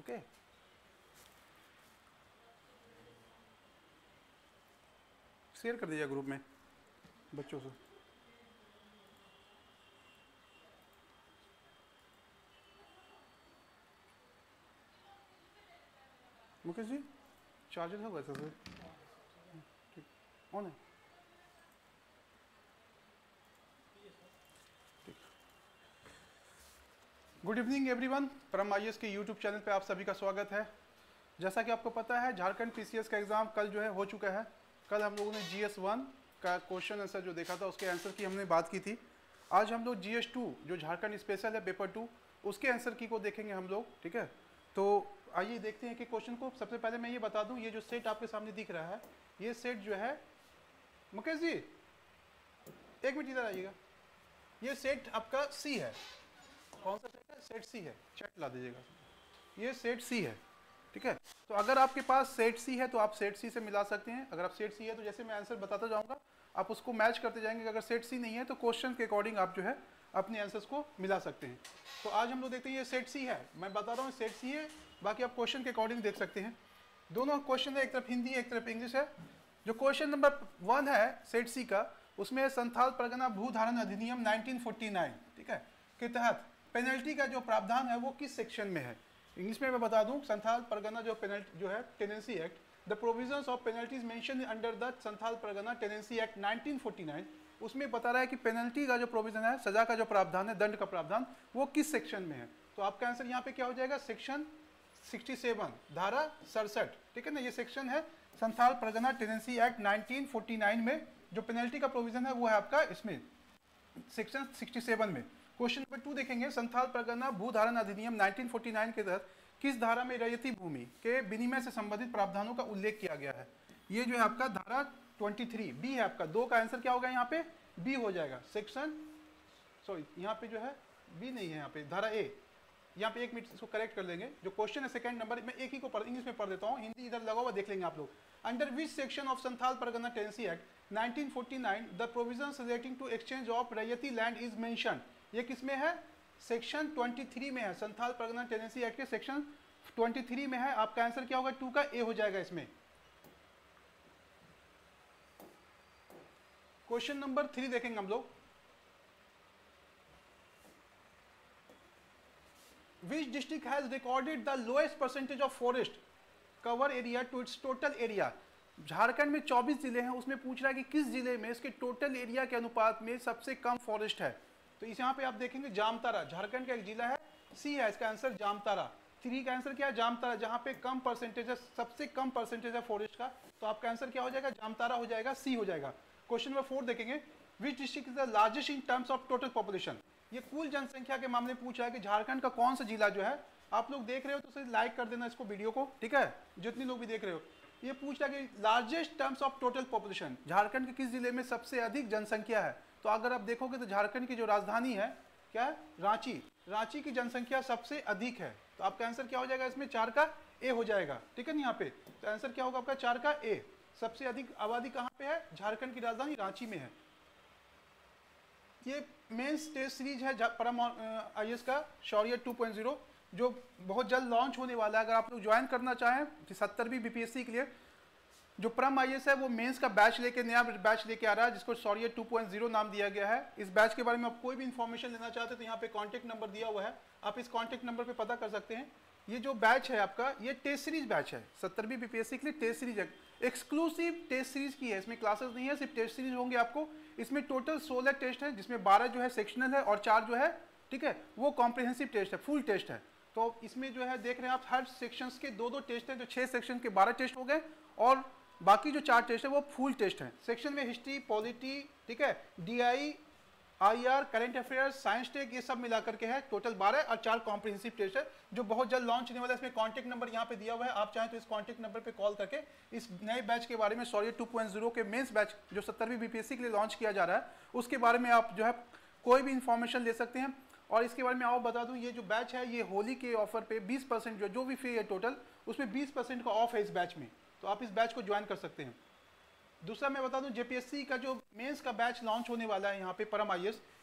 Okay. Share कर दीजिए group में बच्चों से। मुकेश जी चार्जर है वैसे से ठीक ऑन है ठीक। Good evening everyone, Param IAS के यूट्यूब चैनल पे आप सभी का स्वागत है। जैसा कि आपको पता है झारखंड पीसीएस का एग्जाम कल जो है हो चुका है। कल हम लोगों ने जीएस 1 का क्वेश्चन आंसर जो देखा था उसके आंसर की हमने बात की थी। आज हम लोग जीएस 2 जो झारखंड स्पेशल है पेपर 2 उसके आंसर की को देखेंगे हम लोग, ठीक है। तो आइए देखते हैं कि क्वेश्चन को। सबसे पहले मैं ये बता दूं, ये जो सेट आपके सामने दिख रहा है ये सेट जो है, मुकेश जी एक मिनट इधर आइएगा, ये सेट आपका सी है। कौन सा सेट है? सेट सी है। चेक ला दीजिएगा, ये सेट सी है, ठीक है। तो अगर आपके पास सेट सी है तो आप सेट सी से मिला सकते हैं। अगर आप सेट सी है तो जैसे मैं आंसर बताता जाऊंगा आप उसको मैच करते जाएंगे। अगर सेट सी नहीं है तो क्वेश्चन के अकॉर्डिंग आप जो है अपने आंसर्स को मिला सकते हैं। तो आज हम लोग देखते हैं ये सेट सी है, मैं बता रहा हूँ सेट सी है, बाकी आप क्वेश्चन के अकॉर्डिंग देख सकते हैं। दोनों क्वेश्चन है, एक तरफ हिंदी एक तरफ इंग्लिश है। जो क्वेश्चन नंबर 1 है सेट सी का, उसमें संथाल परगना भूधारण अधिनियम 1949, ठीक है, के तहत पेनल्टी का जो प्रावधान है वो किस सेक्शन में है। इंग्लिश में मैं बता दूं, संथाल परगना जो पेनल्टी जो है tenancy act, the provisions of penalties mention under the Santhal Pargana tenancy act 1949, उसमें बता रहा है कि पेनल्टी का जो प्रोविजन है, सजा का जो प्रावधान है, दंड का प्रावधान, वो किस सेक्शन में है। तो आपका आंसर यहाँ पे क्या हो जाएगा, सेक्शन 67 धारा 67, ठीक है ना। ये सेक्शन है संथाल परगना टेनेंसी एक्ट 1949 में जो पेनल्टी का प्रोविजन है वो है आपका इसमें सेक्शन 67 में। क्वेश्चन नंबर 2 देखेंगे, संथाल परगना भूधारण अधिनियम 1949 के तहत किस धारा में रैयती भूमि के विनिमय से संबंधित प्रावधानों का उल्लेख किया गया है। ये जो है आपका धारा 23 बी है। आपका 2 का आंसर क्या होगा, यहाँ पे बी हो जाएगा। सेक्शन सॉरी यहाँ पे जो है बी नहीं है, यहाँ पे धारा ए। यहाँ पे एक मिनट इसको करेक्ट कर लेंगे। जो क्वेश्चन है सेकंड नंबर में एक ही को इंग्लिश में पढ़ देता हूँ, हिंदी इधर लगा हुआ देख लेंगे आप लोग। Under which section of Santhal Pargana tenancy act 1949 the provisions relating to exchange of raiyati land is mention. ये किसमें है, सेक्शन 23 में है। संथाल परगना टेनेंसी एक्ट के सेक्शन 23 में है। आपका आंसर क्या होगा, 2 का ए हो जाएगा इसमें। क्वेश्चन नंबर 3 देखेंगे हम लोग, Which district has recorded the lowest percentage of forest cover area to its total area? Jharkhand में 24 जिले हैं, उसमें पूछ रहा है कि किस जिले में इसके टोटल एरिया के अनुपात में सबसे कम फॉरेस्ट है। तो इस यहाँ पे आप देखेंगे जामतारा, झारखंड का एक जिला है, सी है इसका आंसर जामतारा। 3 का आंसर क्या है, जामतारा, जहाँ पे कम परसेंटेज है, सबसे कम परसेंटेज है फॉरेस्ट का। तो आपका आंसर क्या हो जाएगा, जामतारा हो जाएगा, सी हो जाएगा। क्वेश्चन नंबर 4 देखेंगे, which district is the largest in terms of total population. ये कुल जनसंख्या के मामले में पूछ रहा है कि झारखंड का कौन सा जिला जो है। आप लोग देख रहे हो तो लाइक कर देना इसको वीडियो को, ठीक है, जितने लोग भी देख रहे हो। ये पूछ रहा है कि largest terms of total population, Jharkhand के किस जिले में सबसे अधिक जनसंख्या है। तो अगर आप देखोगे तो झारखंड की जो राजधानी है क्या है, रांची, रांची की जनसंख्या सबसे अधिक है। तो आपका आंसर क्या हो जाएगा इसमें, 4 का ए हो जाएगा, ठीक है ना। यहाँ पे तो आंसर क्या होगा आपका, 4 का ए। सबसे अधिक आबादी कहाँ पे है, झारखंड की राजधानी रांची में है। ये मेंस टेस्ट सीरीज है परम आईएएस का शौर्य 2.0 जो बहुत जल्द लॉन्च होने वाला है। अगर आप लोग ज्वाइन करना चाहें 70वीं बीपीएससी के लिए, जो परम आईएएस है वो मेंस का बैच लेके नया बैच लेके आ रहा है जिसको शौर्य 2.0 नाम दिया गया है। इस बैच के बारे में आप कोई भी इंफॉर्मेशन लेना चाहते हैं तो यहाँ पे कॉन्टैक्ट नंबर दिया हुआ है, आप इस कॉन्टैक्ट नंबर पे पता कर सकते हैं। ये जो बैच है आपका, ये टेस्ट सीरीज बैच है, 70वीं बीपीएससी के लिए टेस्ट सीरीज है, एक्सक्लूसिव टेस्ट सीरीज की है। इसमें क्लासेस नहीं है, सिर्फ टेस्ट सीरीज होंगे आपको। इसमें टोटल 16 टेस्ट है, जिसमें 12 जो है सेक्शनल है और 4 जो है, ठीक है, वो कॉम्प्रिहेंसिव टेस्ट है, फुल टेस्ट है। तो इसमें जो है देख रहे हैं आप, हर सेक्शंस के 2-2 टेस्ट है। जो 6 सेक्शन के 12 टेस्ट हो गए और बाकी जो 4 टेस्ट है वो फुल टेस्ट है। सेक्शन में हिस्ट्री, पॉलिटी, ठीक है, DI, IR, current affairs, science tech, ये सब मिलाकर के है टोटल 12 और 4 कॉम्प्रिहेंसिव टेस्ट है जो बहुत जल्द लॉन्च होने वाला है। इसमें कॉन्टैक्ट नंबर यहाँ पे दिया हुआ है, आप चाहें तो इस कॉन्टैक्ट नंबर पे कॉल करके इस नए बैच के बारे में, शौर्य 2.0 के मेंस बैच जो 70वीं बीपीएससी के लिए लॉन्च किया जा रहा है, उसके बारे में आप जो है कोई भी इंफॉर्मेशन ले सकते हैं। और इसके बारे में आओ बता दूं, ये जो बैच है ये होली के ऑफर पे 20% जो भी फी है टोटल, उसमें 20% का ऑफ है इस बैच में, तो आप इस बैच को ज्वाइन कर सकते हैं। दूसरा मैं बता दूं, जेपीएससी का जो मेंस का बैच लॉन्च होने वाला है यहाँ पे परम आईएएस,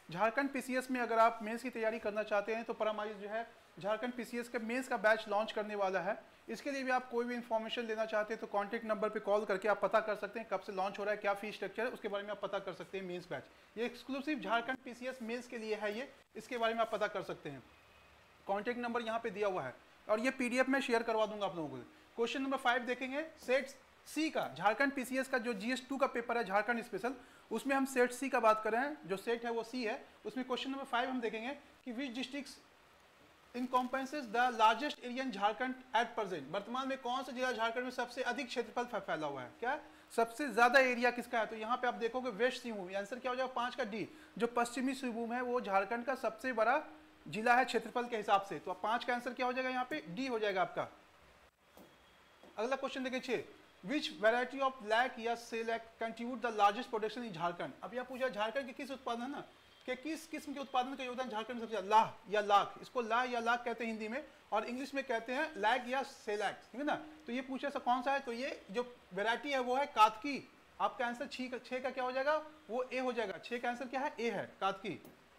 झारखंड पीसीएस में अगर आप मेंस की तैयारी करना चाहते हैं तो परम आयुष जो है झारखंड पीसीएस के मेंस का बैच लॉन्च करने वाला है। इसके लिए भी आप कोई भी इन्फॉर्मेशन लेना चाहते हैं तो कॉन्टैक्ट नंबर पे कॉल करके आप पता कर सकते हैं कब से लॉन्च हो रहा है, क्या फीस स्ट्रक्चर है, उसके बारे में आप पता कर सकते हैं। मेंस बैच ये एक्सक्लूसिव झारखंड पीसीएस मेंस के लिए है, ये इसके बारे में आप पता कर सकते हैं। कॉन्टैक्ट नंबर यहाँ पे दिया हुआ है और ये पीडीएफ में शेयर करवा दूंगा आप लोगों को। क्वेश्चन नंबर 5 देखेंगे, सेट सी का झारखंड पीसीएस का जो GS2 का पेपर है झारखंड स्पेशल, उसमें हम सेट सी का बात कर रहे हैं, जो सेट है वो सी है। उसमें क्वेश्चन नंबर 5 हम देखेंगे कि which districts encompasses the largest area in Jharkhand at present. वर्तमान में कौन सा जिला झारखंड में सबसे अधिक क्षेत्रफल फैला हुआ है, क्या सबसे ज्यादा एरिया किसका है? तो यहाँ पे आप देखोगे वेस्ट सिंहभूम, आंसर क्या हो जाएगा 5 का डी। जो पश्चिमी सिंहभूम है वो झारखंड का सबसे बड़ा जिला है क्षेत्रफल के हिसाब से, तो 5 का आंसर क्या हो जाएगा यहाँ पे डी हो जाएगा आपका। अगला क्वेश्चन देखिए 6, विच वैरायटी ऑफ लैक या shellac contribute the largest production in Jharkhand. अब यह पूछा झारखंड के किस उत्पादन है ना कि किस किस्म के उत्पादन का योगदान झारखंड सबसे ज्यादा, लाह या लाख, इसको लाह या लाख कहते हैं हिंदी में और इंग्लिश में कहते हैं लैक या सेलैक, ठीक है ना। तो ये पूछा सा कौन सा है, तो ये जो वैरायटी है वो है कातकी। आपका आंसर 6 का क्या हो जाएगा, वो ए हो जाएगा। 6 का आंसर क्या है, ए है, कातकी।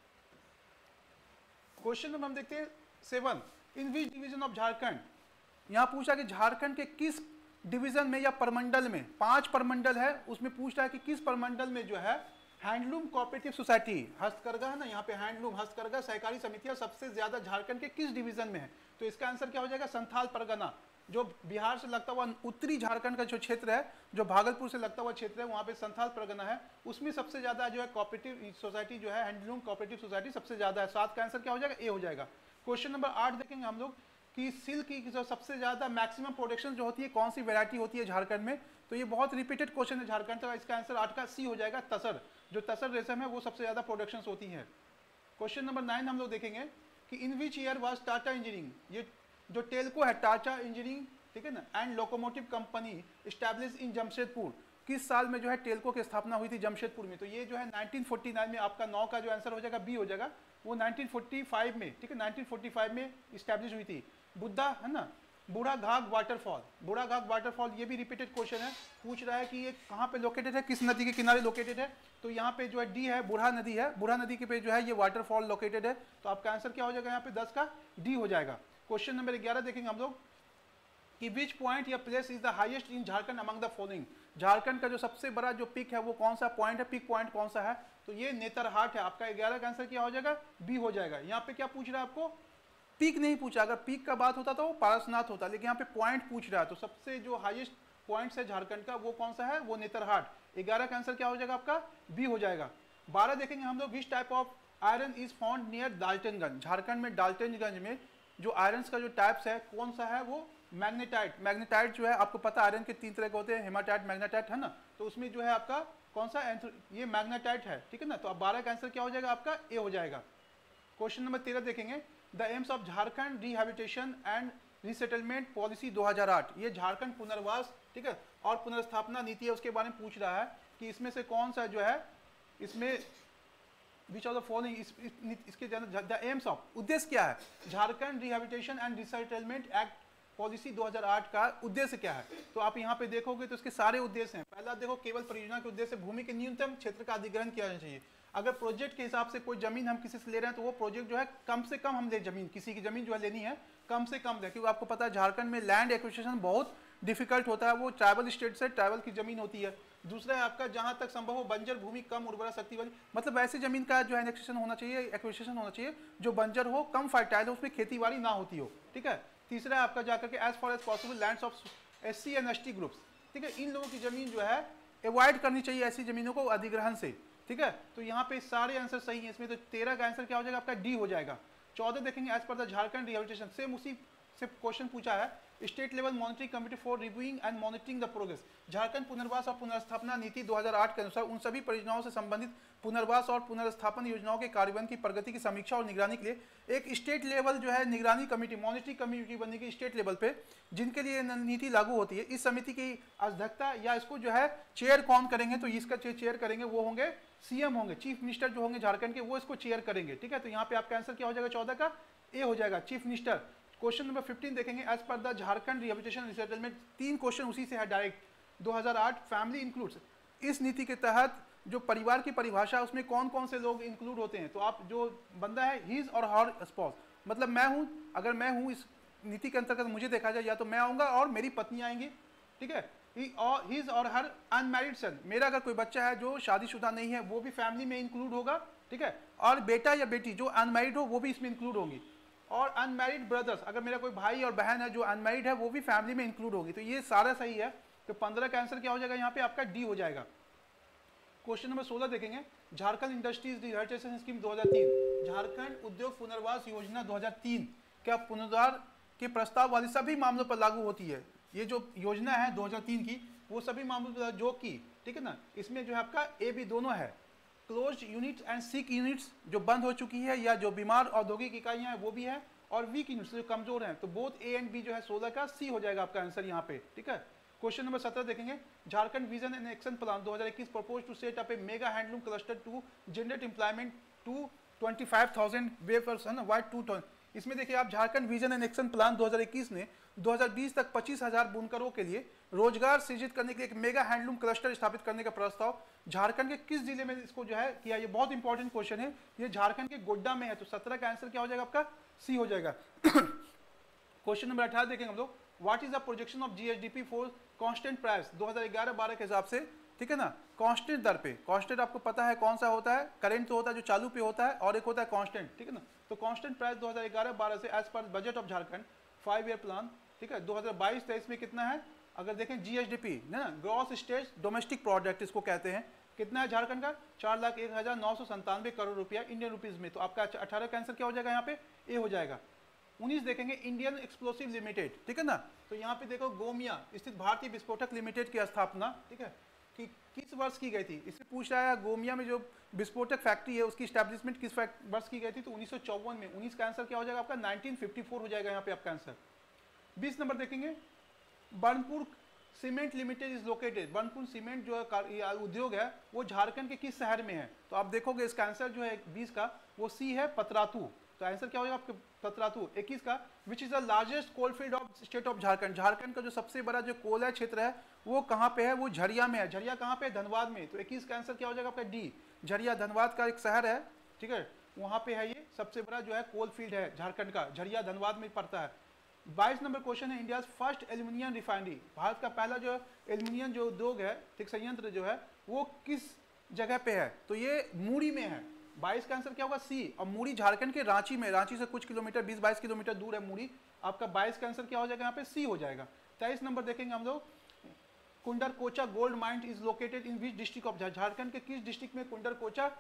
क्वेश्चन नंबर हम देखते हैं 7, in which division of Jharkhand. यहाँ पूछा कि झारखंड के किस डिवीजन में या परमंडल में, 5 परमंडल है उसमें पूछ रहा है कि किस परमंडल में जो है हैंडलूम कोऑपरेटिव सोसाइटी, हस्तकरघा है ना, यहाँ पे हैंडलूम हस्तकरघा सहकारी समितियां सबसे ज्यादा झारखंड के किस डिवीजन में है। तो इसका आंसर क्या हो जाएगा, संथाल परगना। जो बिहार से लगता हुआ उत्तरी झारखंड का जो क्षेत्र है, जो भागलपुर से लगता हुआ क्षेत्र है, वहाँ पे संथाल परगना है, उसमें सबसे ज्यादा जो है कोऑपरेटिव सोसाइटी जो है हैंडलूम कोऑपरेटिव सोसाइटी सबसे ज्यादा है। 7 का आंसर क्या हो जाएगा, ए हो जाएगा। क्वेश्चन नंबर 8 देखेंगे हम लोग कि सिल्क की जो सबसे ज्यादा मैक्सिमम प्रोडक्शन जो होती है कौन सी वैरायटी होती है झारखंड में। तो ये बहुत रिपीटेड क्वेश्चन है झारखंड का, इसका आंसर 8 का सी हो जाएगा, तसर। जो तसर रेशम है वो सबसे ज्यादा प्रोडक्शन होती है। क्वेश्चन नंबर 9 हम लोग देखेंगे कि in which year was Tata engineering, ये जो टेल्को है टाटा इंजीनियरिंग, ठीक है ना, and locomotive company establish in Jamshedpur, किस साल में जो है टेल्को की स्थापना हुई थी जमशेदपुर में। तो ये जो है 1949 में, आपका 9 का जो आंसर हो जाएगा बी हो जाएगा, वो 1945 में, ठीक है 1945 में इस्टेब्लिश हुई थी। बुद्धा है ना, बूढ़ा घाघ वाटरफॉल, बूढ़ा घाघ वाटरफॉल ये भी रिपीटेड क्वेश्चन है, पूछ रहा है कि ये कहाँ पे लोकेटेड है, किस नदी के किनारे लोकेटेड है। तो यहाँ पे जो है डी है, बूढ़ा नदी है, बूढ़ा नदी के पे जो है ये वाटरफॉल लोकेटेड है। तो आपका आंसर क्या हो जाएगा यहाँ पे 10 का डी हो जाएगा। क्वेश्चन नंबर 11 देखेंगे हम लोग कि विच पॉइंट या place is the highest in Jharkhand among the following. Jharkhand का जो सबसे बड़ा जो पिक है वो कौन सा पॉइंट है, पिक पॉइंट कौन सा है। तो ये नेतरहाट है। आपका 11 का आंसर क्या हो जाएगा, बी हो जाएगा। यहाँ पे क्या पूछ रहा है आपको, पीक नहीं पूछा, अगर पीक का बात होता तो वो पारसनाथ होता, लेकिन यहाँ पे पॉइंट पूछ रहा है। तो सबसे जो हाईएस्ट पॉइंट है झारखंड का वो कौन सा है, वो नेतरहाट। 11 का आंसर क्या हो जाएगा आपका, बी हो जाएगा। 12 देखेंगे हम लोग, which type of iron is found near Daltonganj. Jharkhand में डाल्टनगंज में जो आयरन का जो टाइप्स है कौन सा है, वो मैग्नेटाइट। मैग्नेटाइट जो है आपको पता आयरन के 3 तरह के होते हैं, हेमाटाइट, मैग्नेटाइट, है ना। तो उसमें जो है आपका कौन सा आंसर, ये मैग्नेटाइट है, ठीक है ना। तो अब 12 का आंसर क्या हो जाएगा आपका, ए हो जाएगा। क्वेश्चन नंबर 13 देखेंगे, the aims of Jharkhand rehabilitation and resettlement policy 2008। ये झारखंड पुनर्वास, ठीक है, और पुनर्स्थापना नीति है, उसके बारे में पूछ रहा है कि इसमें से कौन सा जो है, इसमें विच ऑफ द फॉलोइंग, इसके द एम्स ऑफ, उद्देश्य क्या है, Jharkhand rehabilitation and resettlement act policy 2008 का उद्देश्य क्या है। तो आप यहाँ पे देखोगे तो इसके सारे उद्देश्य हैं। पहला देखो, केवल परियोजना के उद्देश्य भूमि के न्यूनतम क्षेत्र का अधिग्रहण किया जाना चाहिए। अगर प्रोजेक्ट के हिसाब से कोई जमीन हम किसी से ले रहे हैं तो वो प्रोजेक्ट जो है कम से कम हम ले, जमीन किसी की जमीन जो है लेनी है कम से कम ले, क्योंकि आपको पता है झारखंड में लैंड एक्विजिशन बहुत डिफिकल्ट होता है, वो ट्राइबल स्टेट से ट्राइबल की जमीन होती है। दूसरा है आपका जहां तक संभव हो बंजर भूमि, कम उर्वरा शक्ति वाली, मतलब ऐसी जमीन का जो है एक्विजिशन होना चाहिए, एक्विजिशन होना चाहिए जो बंजर हो, कम फर्टाइल हो, उसमें खेती बाड़ी ना होती हो, ठीक है। तीसरा है आपका जाकर के as far as possible lands of SC and ST groups, ठीक है, इन लोगों की जमीन जो है अवॉइड करनी चाहिए ऐसी जमीनों को अधिग्रहण से, ठीक है। तो यहाँ पे सारे आंसर सही हैं इसमें। तो 13 का आंसर क्या हो जाएगा आपका, डी हो जाएगा। 14 देखेंगे, as per the Jharkhand rehabilitation, same उसी से क्वेश्चन पूछा है, state level monitoring committee for reviewing and monitoring the progress. Jharkhand पुनर्वास और पुनर्स्थापना नीति 2008 के अनुसार उन सभी परियोजनाओं से संबंधित पुनर्वास और पुनर्स्थापन योजनाओं के कार्यान्वयन की प्रगति की समीक्षा और निगरानी के लिए एक स्टेट लेवल जो है निगरानी कमेटी, मॉनिटरिंग कमेटी बनेगी स्टेट लेवल पे, जिनके लिए नीति लागू होती है। इस समिति की अध्यक्षता या इसको जो है चेयर कौन करेंगे, तो इसका चेयर करेंगे वो होंगे CM होंगे, चीफ मिनिस्टर जो होंगे झारखंड के, वो इसको चेयर करेंगे, ठीक है। तो यहाँ पे आपका आंसर क्या हो जाएगा, 14 का ए हो जाएगा, चीफ मिनिस्टर। क्वेश्चन नंबर 15 देखेंगे, as per the Jharkhand rehabilitation resettlement, 3 question उसी से है डायरेक्ट। 2008 फैमिली इंक्लूड्स, इस नीति के तहत जो परिवार की परिभाषा है उसमें कौन कौन से लोग इंक्लूड होते हैं। तो आप जो बंदा है हिज और हर स्पाउस, मतलब मैं हूँ, अगर मैं हूँ इस नीति के अंतर्गत मुझे देखा जाए, या तो मैं आऊँगा और मेरी पत्नी आएंगी, ठीक है, हिज और हर अनमैरिड सन, मेरा अगर कोई बच्चा है जो शादीशुदा नहीं है वो भी फैमिली में इंक्लूड होगा, ठीक है, और बेटा या बेटी जो अनमैरिड हो वो भी इसमें इंक्लूड होंगी, और अनमैरिड ब्रदर्स, अगर मेरा कोई भाई और बहन है जो अनमैरिड है वो भी फैमिली में इंक्लूड होगी। तो ये सारा सही है। तो 15 का आंसर क्या हो जाएगा यहाँ पे आपका डी हो जाएगा। क्वेश्चन नंबर 16 देखेंगे, Jharkhand industries rehabilitation scheme 2003, Jharkhand उद्योग पुनर्वास योजना 2003 क्या पुनरुद्धार के प्रस्ताव वाली सभी मामलों पर लागू होती है। ये जो योजना है 2003 की वो सभी मामलों पर जो की, ठीक है ना, इसमें जो है आपका ए बी दोनों है, closed unit and sick units जो बंद हो चुकी है या जो बीमार औद्योगिक इकाइयां हैं वो भी है, और वीक यूनिट्स जो कमजोर हैं, तो बोथ ए एंड बी जो है 16 का सी हो जाएगा आपका आंसर यहाँ पे, ठीक है। क्वेश्चन नंबर 17 देखेंगे, Jharkhand vision and action plan 2021 propose to set up a mega handloom cluster to generate employment to 25,000 weavers है ना वाइट 2 टन। इसमें देखिए आप Jharkhand vision and action plan 2021 ने 2020 तक 25,000 बुनकरों के लिए रोजगार सृजित करने के लिए एक मेगा हैंडलूम क्लस्टर स्थापित करने का प्रस्ताव झारखंड के किस जिले में इसको जो है किया। ये बहुत इंपॉर्टेंट क्वेश्चन है, ये झारखंड के गोड्डा में है। तो 17 का आंसर क्या हो जाएगा आपका सी हो जाएगा। क्वेश्चन नंबर 18 देखेंगे हम लोग, what is the projection of GSDP for constant price 2011-12 के हिसाब से, ठीक है ना, कांस्टेंट दर पे। कांस्टेंट आपको पता है कौन सा होता है, करेंट तो होता है जो चालू पे होता है, और एक होता है कांस्टेंट, ठीक है ना। तो कांस्टेंट प्राइस 2011-12 से as per budget of Jharkhand 5 year plan, ठीक है, 2022-23 में कितना है, अगर देखें जीएसडीपी ना, ग्रॉस स्टेट डोमेस्टिक प्रोडक्ट इसको कहते हैं, कितना है झारखंड का 4,01,997 करोड़ रुपया इंडियन रुपीज में। तो आपका 18 का आंसर क्या हो जाएगा यहाँ पे ए हो जाएगा। 19 देखेंगे, इंडियन एक्सप्लोसिव लिमिटेड, ठीक है ना, तो यहाँ पे देखो गोमिया स्थित भारतीय विस्फोटक लिमिटेड की स्थापना, ठीक है, कि किस वर्ष की गई थी। इससे पूछ रहा है गोमिया में जो विस्फोटक फैक्ट्री है उसकी स्टैब्लिशमेंट किस वर्ष की गई थी, तो 1954 में। 19 का आंसर क्या हो जाएगा आपका 1954 हो जाएगा यहाँ पे आपका आंसर। 20 नंबर देखेंगे, Burnpur cement limited is located, Burnpur cement जो है उद्योग है वो झारखंड के किस शहर में है। तो आप देखोगे इसका आंसर जो है 20 का वो सी है पतरातू। तो आंसर क्या होगा आपके पतरातू। 21 का, which is the largest coal field of state of Jharkhand, Jharkhand का जो सबसे बड़ा जो कोयला क्षेत्र है वो कहाँ पे है, वो झरिया में है। झरिया कहाँ पे है, धनबाद में। तो 21 का आंसर क्या हो जाएगा आपका डी, झरिया धनबाद का एक शहर है, ठीक है, वहाँ पे है ये सबसे बड़ा जो है कोल फील्ड है झारखंड का, झरिया धनबाद में पड़ता है। 22 नंबर क्वेश्चन है, India first aluminium refinery, Bharat का पहला जो एल्यूमिनियम जो उद्योग है, ठीक, संयंत्र जो है वो किस जगह पे है, तो ये मूरी में है। 22 का आंसर क्या होगा सी, और मूरी झारखंड के रांची में, रांची से कुछ किलोमीटर 20-22 किलोमीटर दूर है मूरी। आपका 22 का आंसर क्या हो जाएगा यहाँ पे सी हो जाएगा। 23 नंबर देखेंगे हम लोग, Kundarkocha gold mine is located in which district of, Jharkhand के किस डिस्ट्रिक्ट में कुंडरकोचा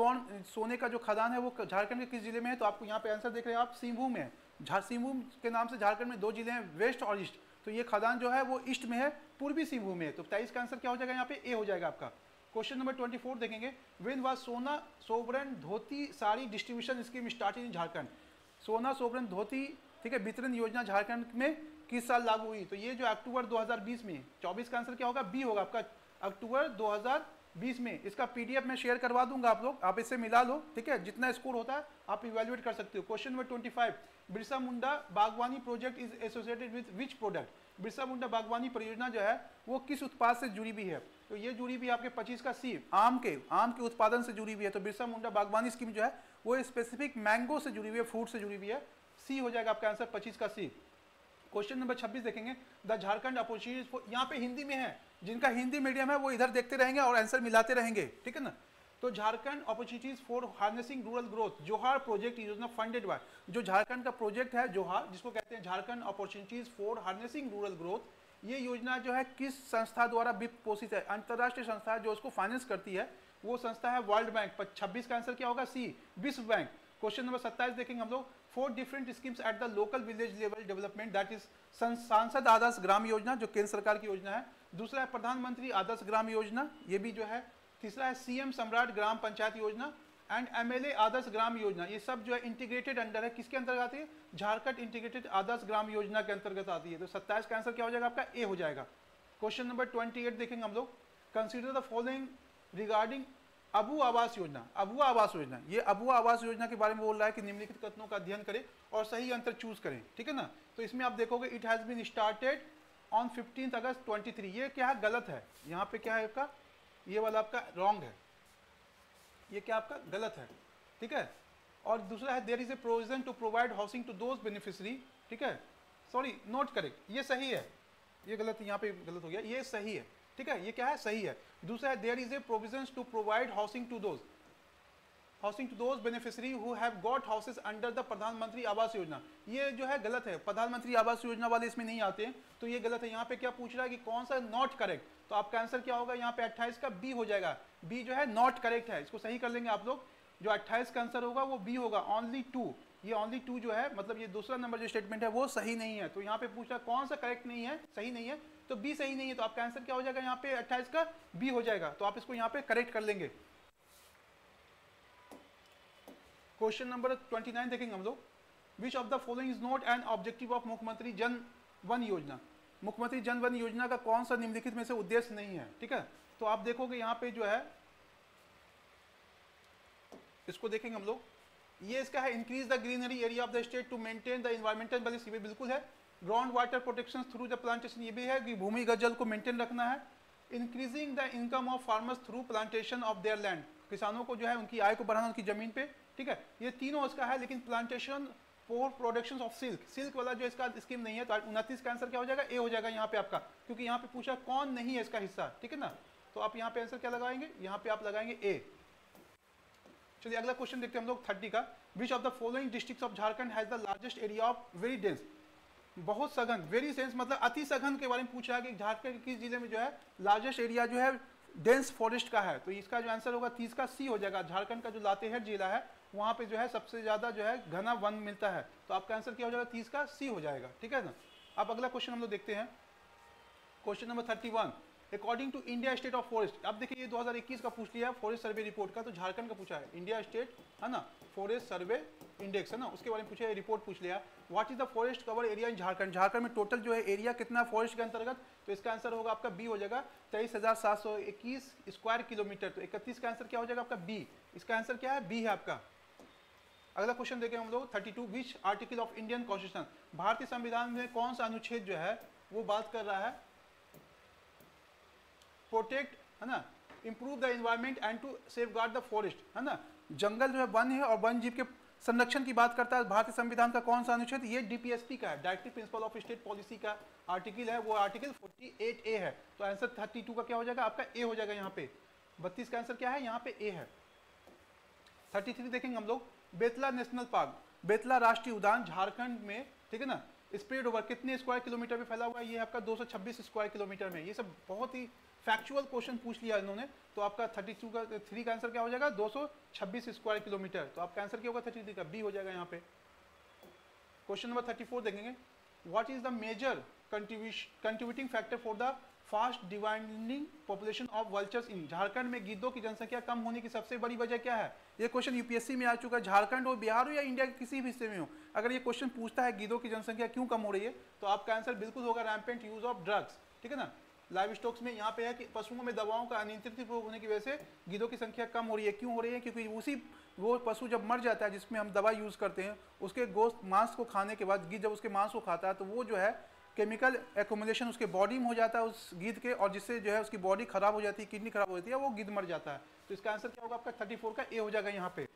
सोने का जो खदान है वो झारखंड के किस जिले में है। तो आपको यहाँ पे आंसर देख रहे हैं आप, सिंहभूम में है। सिंहभूम के नाम से झारखंड में 2 जिले हैं, वेस्ट और ईस्ट। तो ये खदान जो है वो ईस्ट में है, पूर्वी सिंहभूम में है। तो 23 का आंसर क्या हो जाएगा यहाँ पे ए हो जाएगा आपका। क्वेश्चन नंबर 24 देखेंगे, when was Sona Sobran dhoti sari distribution scheme started in Jharkhand, Sona Sobran धोती, ठीक है, वितरण योजना झारखंड में किस साल लागू हुई। तो ये जो अक्टूबर 2020 में। 24 का आंसर क्या होगा बी होगा आपका, अक्टूबर 2020 में। इसका पीडीएफ मैं शेयर करवा दूंगा, आप लोग आप इससे मिला लो, ठीक है, जितना स्कोर होता है आप इवेल्युएट कर सकते हो। Question number 25, Birsa Munda bagwani project is associated with which product, Birsa Munda बागवानी परियोजना जो है वो किस उत्पाद से जुड़ी हुई है। तो ये जुड़ी भी आपके 25 का सी, आम के उत्पादन से जुड़ी हुई है। तो बिरसा मुंडा बागवानी स्कीम जो है वो स्पेसिफिक मैंगो से जुड़ी हुई है, फ्रूट से जुड़ी हुई है। सी हो जाएगा आपका आंसर 25 का सी। क्वेश्चन नंबर 26 देखेंगे, द झारखंड अपॉर्चुनिटीज, यहाँ पे हिंदी में है, जिनका हिंदी मीडियम है वो इधर देखते रहेंगे और आंसर मिलाते रहेंगे, ठीक है ना। तो Jharkhand opportunities for harnessing rural growth, Johar project योजना फंडेड बाय, जो झारखंड का प्रोजेक्ट है जोहार, जिसको कहते हैं Jharkhand opportunities for harnessing rural growth, ये योजना जो है किस संस्था द्वारा वित्त पोषित है, अंतरराष्ट्रीय संस्था है जो उसको फाइनेंस करती है, वो संस्था है वर्ल्ड बैंक। 26 का आंसर क्या होगा सी, विश्व बैंक। क्वेश्चन नंबर 27 देखेंगे हम लोग, 4 different schemes at the local village level development, that is Sansad Adarsh Gram Yojana जो केंद्र सरकार की योजना है। दूसरा है प्रधानमंत्री आदर्श ग्राम योजना, ये भी जो है। तीसरा है सीएम सम्राट ग्राम पंचायत योजना एंड एमएलए आदर्श ग्राम योजना, ये सब जो है इंटीग्रेटेड अंडर है, किसके अंतर्गत आती है, झारखंड इंटीग्रेटेड आदर्श ग्राम योजना के अंतर्गत आती है। तो 27 का आंसर क्या हो जाएगा आपका ए हो जाएगा। क्वेश्चन नंबर 28 देखेंगे हम लोग, consider the following regarding Abu Awas Yojana. Abu Awas योजना, ये अबू आवास योजना के बारे में बोल रहा है कि निम्नलिखित कथनों का अध्ययन करें और सही अंतर चूज करें, ठीक है ना। तो इसमें आप देखोगे it has been started on 15 August 23, ये क्या है, गलत है। यहाँ पे क्या है आपका, ये वाला आपका रॉन्ग है, ये क्या आपका गलत है, ठीक है। और दूसरा है there is a provision to provide housing to those beneficiary, ठीक है, सॉरी नॉट करेक्ट, ये सही है, ये गलत, यहाँ पे गलत हो गया, ये सही है, ठीक है, ये क्या है, सही है। दूसरा है there is a provision to provide housing to those beneficiary who have got houses under the Pradhan Mantri Awas योजना, ये जो है गलत है, प्रधानमंत्री आवास योजना वाले इसमें नहीं आते हैं, तो ये गलत है। यहाँ पे क्या पूछ रहा है कि कौन सा नॉट करेक्ट, तो आपका आंसर क्या होगा यहाँ पे 28 का बी हो जाएगा, बी जो है नॉट करेक्ट है, इसको सही कर लेंगे आप लोग, जो 28 का आंसर होगा वो बी होगा, ओनली 2, ये ओनली 2 जो है, मतलब ये दूसरा नंबर जो स्टेटमेंट है वो सही नहीं है, तो यहाँ पे पूछ रहा है कौन सा करेक्ट नहीं है, सही नहीं है, तो बी सही नहीं है, तो आपका आंसर क्या हो जाएगा यहाँ पे 28 का बी हो जाएगा, तो आप इसको यहाँ पे करेक्ट कर लेंगे। क्वेश्चन नंबर 29 देखेंगे हम लोग, which of the following is not an objective of Mukhyamantri Jan one योजना, मुख्यमंत्री जन वन योजना का कौन सा निम्नलिखित में से उद्देश्य नहीं है, ठीक है। तो आप देखोगे यहाँ पे जो है, इसको देखेंगे हम लोग, ये इसका है increase the greenery area of the state to maintain the environmental balance, ये बिल्कुल है। Ground water protection through the plantation, ये भी है कि भूमिगत जल को मेंटेन रखना है। Increasing the income of farmers through plantation of their land, किसानों को जो है उनकी आय को बढ़ाना उनकी जमीन पे, ठीक है, ये तीनों इसका है। लेकिन plantation for production of silk, silk वाला जो इसका स्कीम नहीं है, तो 29 का आंसर क्या हो जाएगा, ए हो जाएगा यहाँ पे आपका, क्योंकि यहाँ पे पूछा कौन नहीं है इसका हिस्सा, ठीक है ना, तो आप यहाँ पे आंसर क्या लगाएंगे, यहाँ पे आप लगाएंगे ए। चलिए अगला क्वेश्चन देखते हैं हम लोग 30 का, which of the following districts of Jharkhand has the largest area of very dense, बहुत सघन, वेरी सेंस मतलब अति सघन के बारे में पूछा है कि झारखंड के किस जिले में जो है लार्जेस्ट एरिया जो है डेंस फॉरेस्ट का है, तो इसका जो आंसर होगा 30 का सी हो जाएगा। झारखंड का जो लातेहार जिला है वहां पे जो है सबसे ज्यादा जो है घना वन मिलता है, तो आपका आंसर क्या हो जाएगा, 30 का सी हो जाएगा, ठीक है ना। अब अगला क्वेश्चन हम लोग देखते हैं, question number 31, according to India state of forest, अब देखिए ये 2021 का पूछ लिया है फॉरेस्ट सर्वे रिपोर्ट का, तो झारखंड का पूछा है, इंडिया स्टेट है ना फॉरेस्ट सर्वे इंडेक्स है ना, उसके बारे में पूछा है, रिपोर्ट पूछ लिया। What is the forest cover area in Jharkhand, Jharkhand में टोटल जो है एरिया कितना फॉरेस्ट के अंतर्गत, तो इसका आंसर होगा आपका बी हो जाएगा 23,721 स्क्वायर किलोमीटर, तो 31 का आंसर क्या हो जाएगा आपका बी, इसका आंसर क्या है, बी है आपका। अगला क्वेश्चन देखें हम लोग 32, which article of Indian constitution, भारतीय संविधान में कौन सा अनुच्छेद जो है वो बात कर रहा है, प्रोटेक्ट है ना, improve the environment and to safeguard the forest, है ना, जंगल जो है वन है और वन जीव के संरक्षण की बात करता है। भारतीय संविधान का कौन सा अनुच्छेद, ये डीपीएसपी का है, directive principle of state policy का आर्टिकल है, वो आर्टिकल 48A है, तो आंसर 32 का क्या हो जाएगा आपका ए हो जाएगा यहाँ पे। 32 का आंसर क्या है, यहाँ पे ए है। 33 देखेंगे हम लोग, बेतला नेशनल पार्क, बेतला राष्ट्रीय उद्यान झारखंड में, ठीक है ना, स्प्रेड ओवर कितने स्क्वायर किलोमीटर में फैला हुआ है, ये आपका 226 स्क्वायर किलोमीटर में। ये सब बहुत ही फैक्चुअल क्वेश्चन पूछ लिया इन्होंने, तो आपका 32 का 3 का आंसर क्या हो जाएगा 226 स्क्वायर किलोमीटर, तो आपका आंसर क्या होगा 33 का बी हो जाएगा यहाँ पे। क्वेश्चन नंबर 34 देखेंगे, what is the major contributing factor for the fast declining population of vultures in, Jharkhand में गिद्धों की जनसंख्या कम होने की सबसे बड़ी वजह क्या है। ये क्वेश्चन यूपीएससी में आ चुका है, झारखंड हो, बिहार हो या इंडिया के किसी भी हिस्से में हो, अगर ये क्वेश्चन पूछता है गिद्धों की जनसंख्या क्यों कम हो रही है, तो आपका आंसर बिल्कुल होगा रैम्पेंट यूज ऑफ ड्रग्स, ठीक है ना। लाइव स्टॉक्स में यहाँ पे है कि पशुओं में दवाओं का अनियंत्रित उपयोग होने की वजह से गिद्धों की संख्या कम हो रही है। क्यों हो रही है, क्योंकि उसी वो पशु जब मर जाता है जिसमें हम दवा यूज करते हैं, उसके गोश्त मांस को खाने के बाद गिद्ध जब उसके मांस को खाता है तो वो जो है केमिकल एक्यूमुलेशन उसके बॉडी में हो जाता है उस गिद्ध के, और जिससे जो है उसकी बॉडी खराब हो जाती है, किडनी खराब हो जाती है, वो गिद्ध मर जाता है। तो इसका आंसर क्या होगा आपका 34 का ए हो जाएगा यहाँ पे।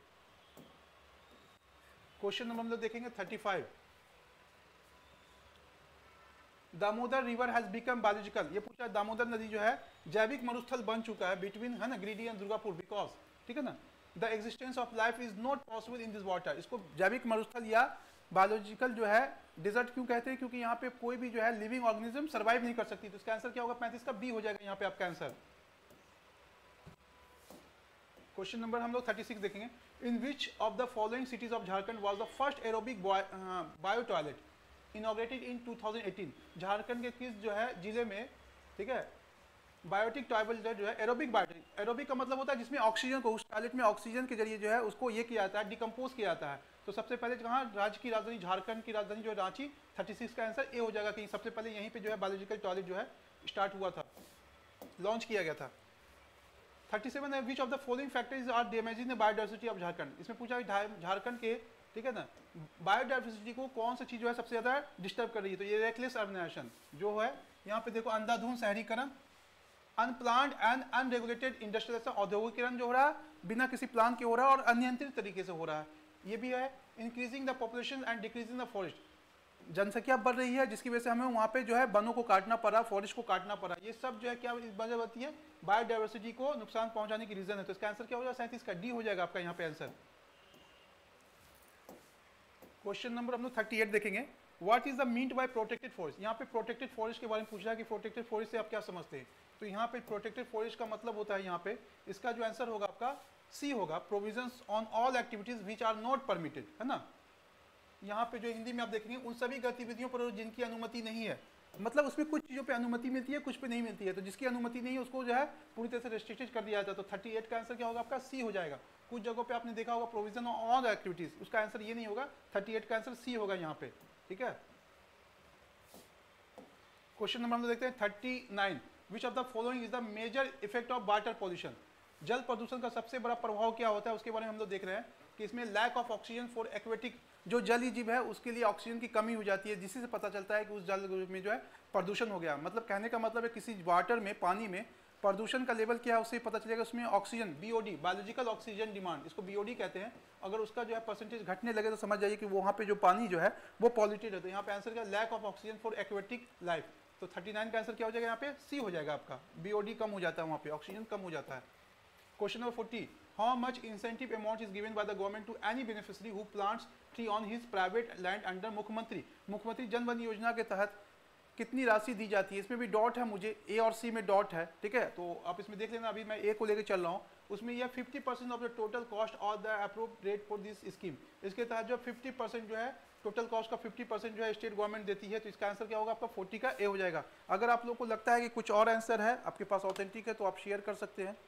क्वेश्चन नंबर हम लोग देखेंगे 35, Damodar river has become biological, ये पूछा दामोदर नदी जो है जैविक मरुस्थल बन चुका है बिटवीन है ना गिरिडीह एंड दुर्गापुर, बिकॉज, ठीक है ना, the existence of life is not possible in this water, इसको जैविक मरुस्थल या बायोलॉजिकल जो है डिजर्ट क्यों कहते हैं, क्योंकि यहाँ पे कोई भी जो है लिविंग ऑर्गेनिज्म सर्वाइव नहीं कर सकती, तो इसका आंसर क्या होगा 35 का बी हो जाएगा यहाँ पे आपका आंसर। क्वेश्चन नंबर हम लोग 36 देखेंगे, in which of the following cities of Jharkhand was the first aerobic bio toilet inaugurated in 2018, Jharkhand के किस जो है जिले में, ठीक है, बायोटिक टॉयलेट जो है एरोबिक बायोटिक, एरोबिक का मतलब होता है जिसमें ऑक्सीजन को, उस टॉयलेट में ऑक्सीजन के जरिए जो है उसको ये किया जाता है, डिकम्पोज किया जाता है। तो सबसे पहले कहाँ, राज्य की राजधानी झारखंड की राजधानी जो है रांची, 36 का आंसर ए हो जाएगा कि सबसे पहले यहीं पे जो है बायोलॉजिकल टॉयलेट जो है स्टार्ट हुआ था, लॉन्च किया गया था। 37 है, which of the following factors are damaging the biodiversity of Jharkhand, इसमें पूछा झारखंड के, ठीक है ना, बायोडाइवर्सिटी को कौन सा चीज जो है सबसे ज्यादा डिस्टर्ब कर रही है, तो ये रेकलेस अर्बनाइजेशन जो है, यहाँ पे देखो अंधाधुंध शहरीकरण, अनप्लान्ड एंड अनरेगुलेटेड इंडस्ट्रियल, औद्योगिकरण जो हो रहा है बिना किसी प्लान के हो रहा है और अनियंत्रित तरीके से हो रहा है। ये भी है increasing the population and decreasing the forest, जनसंख्या बढ़ रही है जिसकी वजह से हमें वहाँ पे जो है वनों को काटना पड़ रहा है, फॉरेस्ट को काटना पड़ रहा है। ये सब जो है क्या वजह होती है, बायोडाइवर्सिटी को नुकसान पहुंचाने की रीजन है। तो इसका आंसर क्या हो जाएगा 37 का डी हो जाएगा आपका यहाँ पे आंसर। क्वेश्चन नंबर हम लोग 38 देखेंगे। What is the meant by protected forest. यहाँ पे प्रोटेक्टेड फॉरेस्ट के बारे में पूछ रहा है कि प्रोटेक्टेड फॉरेस्ट से आप क्या समझते हैं। तो यहाँ पे प्रोटेक्टेड फॉरेस्ट का मतलब होता है, यहाँ पे इसका जो आंसर होगा आपका सी होगा, provisions on all activities which are not permitted, है ना। यहाँ पे जो हिंदी में आप देखेंगे उन सभी गतिविधियों पर जिनकी अनुमति नहीं है, मतलब उसमें कुछ चीज़ों पे अनुमति मिलती है, कुछ पे नहीं मिलती है। तो जिसकी अनुमति नहीं है उसको जो है पूरी तरह से रेस्ट्रिक्टेड कर दिया जाता है। तो 38 का आंसर क्या होगा आपका सी हो जाएगा। कुछ जगहों पे आपने देखा होगा प्रोविजन ऑन ऑल एक्टिविटीज, उसका आंसर ये नहीं होगा, 38 का आंसर सी होगा यहाँ पे, ठीक है। क्वेश्चन नंबर हम लोग देखते हैं 39। Which of the following is the major effect of water pollution. जल प्रदूषण का सबसे बड़ा प्रभाव क्या होता है उसके बारे में हम लोग देख रहे हैं कि इसमें lack of oxygen for aquatic, जो जलीय जीव है उसके लिए ऑक्सीजन की कमी हो जाती है, जिससे पता चलता है कि उस जल में जो है प्रदूषण हो गया। मतलब कहने का मतलब है किसी वाटर में, पानी में प्रदूषण का लेवल क्या है उससे पता चलेगा उसमें oxygen, BOD, biological oxygen demand, इसको बीओडी कहते हैं। अगर उसका जो है परसेंटेज घटने लगे तो समझ जाइए कि वहाँ पे जो पानी जो है वो पॉल्यूटेड है। तो यहाँ पे आंसर क्या, lack of oxygen for aquatic life. तो 39 का आंसर क्या हो जाएगा यहाँ पे, सी हो जाएगा आपका। बीओडी कम हो जाता है, वहाँ पे ऑक्सीजन कम हो जाता है। Question number 40। How much incentive amount is given by the government to any beneficiary who plants tree on his private land under मुख्यमंत्री जन वन योजना के तहत कितनी राशि दी जाती है। इसमें भी डॉट है, मुझे ए और सी में डॉट है, ठीक है। तो आप इसमें देख लेना, अभी मैं ए को लेकर चल रहा हूँ। उसमें यह 50% ऑफ द टोटल कॉस्ट और the approved rate for this scheme. इसके तहत जो 50% जो है टोटल कॉस्ट का 50% जो है स्टेट गवर्नमेंट देती है। तो इसका आंसर क्या होगा आपका 40 का ए हो जाएगा। अगर आप लोग को लगता है कि कुछ और आंसर है आपके पास ऑथेंटिक है तो आप शेयर कर सकते हैं।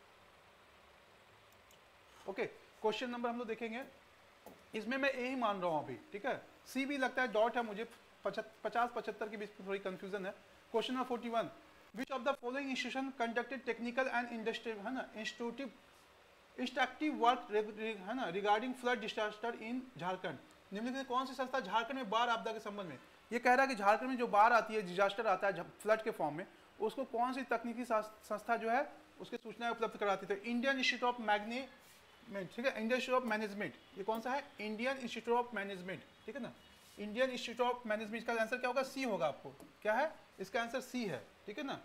ओके, क्वेश्चन नंबर हम लोग देखेंगे, इसमें मैं ए ही मान रहा हूं अभी, ठीक है। सी भी लगता है डॉट है, मुझे 50-75 के बीच में थोड़ी कंफ्यूजन है। Question number 41। Which of the following institution conducted technical and industrial, है ना, इंस्ट्रक्टिव वर्क, है ना, regarding flood disaster in Jharkhand. निम्नलिखित कौन सी संस्था झारखंड में बाढ़ आपदा के संबंध में, ये कह रहा है कि झारखंड में जो बाढ़ आती है, डिजास्टर आता है फ्लड के फॉर्म में, उसको कौन सी तकनीकी संस्था जो है उसकी सूचनाएं उपलब्ध कराती है। तो इंडियन इंस्टीट्यूट ऑफ मैग्नेट, ठीक है, इंडियन इंस्टीट्यूट ऑफ मैनेजमेंट, ये कौन सा है, इंडियन इंस्टीट्यूट ऑफ मैनेजमेंट, ठीक है ना, इंडियन इंस्टीट्यूट ऑफ मैनेजमेंट। इसका आंसर क्या होगा, सी होगा। आपको क्या है, इसका आंसर सी है, ठीक है ना।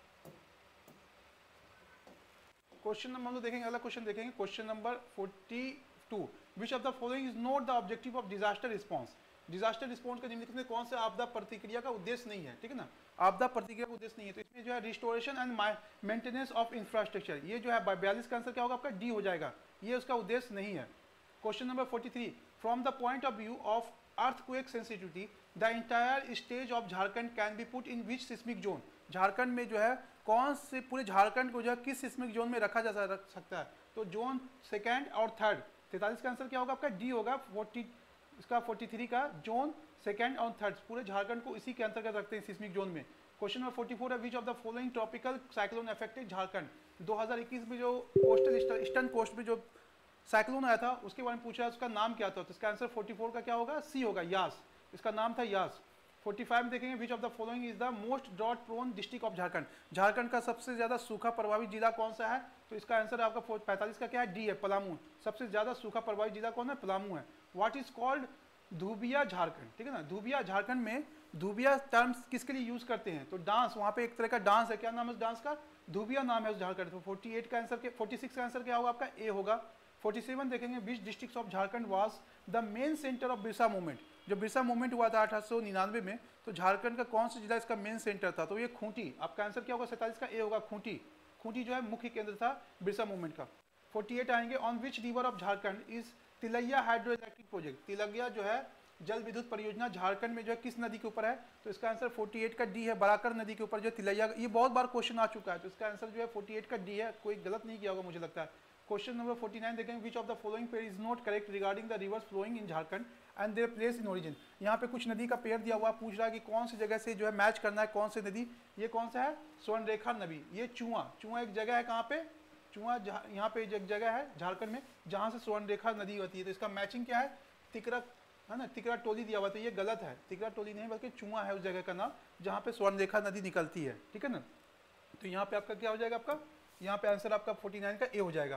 क्वेश्चन नंबर हम लोग देखेंगे, अगला क्वेश्चन देखेंगे, question number 42। Which of the following is not the objective of disaster response. Disaster response का निम्नलिखित में कौन सा आपदा प्रतिक्रिया का उद्देश्य नहीं है, ठीक है ना, आपदा प्रतिक्रिया का उद्देश्य नहीं है। तो इसमें जो है restoration and maintenance of infrastructure, ये जो है 42 का आंसर क्या होगा आपका, डी हो जाएगा। ये उसका उद्देश्य नहीं है। Question number 43। From the point of view of earthquake sensitivity the entire stage of Jharkhand can be put in which seismic zone. Jharkhand में जो है कौन से, पूरे झारखंड को जो है किस सिस्मिक जोन में रखा जा सकता है। तो जोन सेकेंड और थर्ड। 43 का आंसर क्या होगा आपका, डी होगा। 43 का जोन सेकेंड और थर्ड, पूरे झारखंड को इसी के अंतर्गत रखते हैं सिस्मिक जोन में। क्वेश्चन नंबर 44 है, which of the following tropical cyclone affected Jharkhand. 2021 में जो कोस्टल ईस्टर्न कोस्ट में जो साइक्लोन आया था उसके बारे में पूछा है, उसका नाम क्या था। तो इसका आंसर 44 का क्या होगा, सी होगा, यास। इसका नाम था यास। 45 में देखेंगे, which of the following is the most drought prone district of Jharkhand. Jharkhand का सबसे ज्यादा सूखा प्रभावित जिला कौन सा है। तो इसका आंसर आपका 45 का क्या है, डी है, पलामू। सबसे ज्यादा सूखा प्रभावित जिला कौन है, पलामू है। व्हाट इज कॉल्ड धूबिया झारखंड, ठीक है ना। धूबिया झारखंड में धूबिया टर्म्स किसके लिए यूज करते हैं, तो डांस, वहाँ पे एक तरह का डांस है, क्या नाम है उस डांस का, धूबिया नाम है उस झारखंड। तो 48 का आंसर, 46 का आंसर क्या होगा आपका, ए होगा। 47 देखेंगे, which district of Jharkhand was the main centre of Birsa movement. जो बिरसा मूवमेंट हुआ था 1899 में, तो झारखंड का कौन सा जिला इसका मेन सेंटर था, तो ये खूंटी। आपका आंसर क्या होगा, 47 का ए होगा, खूंटी। खूंटी जो है मुख्य केंद्र था बिरसा मूवमेंट का। 48 आएंगे, on which river of Jharkhand is Tilaiya hydro electric project. Tilaiya जो है जल विद्युत परियोजना झारखंड में जो है किस नदी के ऊपर है, तो इसका आंसर 48 का डी है, बराकर नदी के ऊपर जो तिलैया, ये बहुत बार क्वेश्चन आ चुका है। तो इसका आंसर जो है 48 का डी है, कोई गलत नहीं किया होगा मुझे लगता है। क्वेश्चन नंबर 49 देखेंगे, which of the following pair is not correct regarding the rivers flowing in Jharkhand and their place in origin. यहाँ पे कुछ नदी का पेयर दिया हुआ, पूछ रहा है कि कौन सी जगह से जो है मैच करना है, कौन सी नदी। ये कौन सा है, स्वर्णरेखा नदी। ये चुआ एक जगह है, कहाँ पे, चुआ यहाँ पे एक जगह है झारखंड में जहाँ से स्वर्णरेखा नदी होती है। तो इसका मैचिंग क्या है, तिकरा, है ना, तिकरा टोली दिया हुआ, तो ये गलत है, तिकरा टोली नहीं बल्कि चुआ है उस जगह का नाम जहाँ पे स्वर्णरेखा नदी निकलती है, ठीक है ना। तो यहाँ पे आपका क्या हो जाएगा, आपका यहाँ पे आंसर आपका 49 का ए हो जाएगा।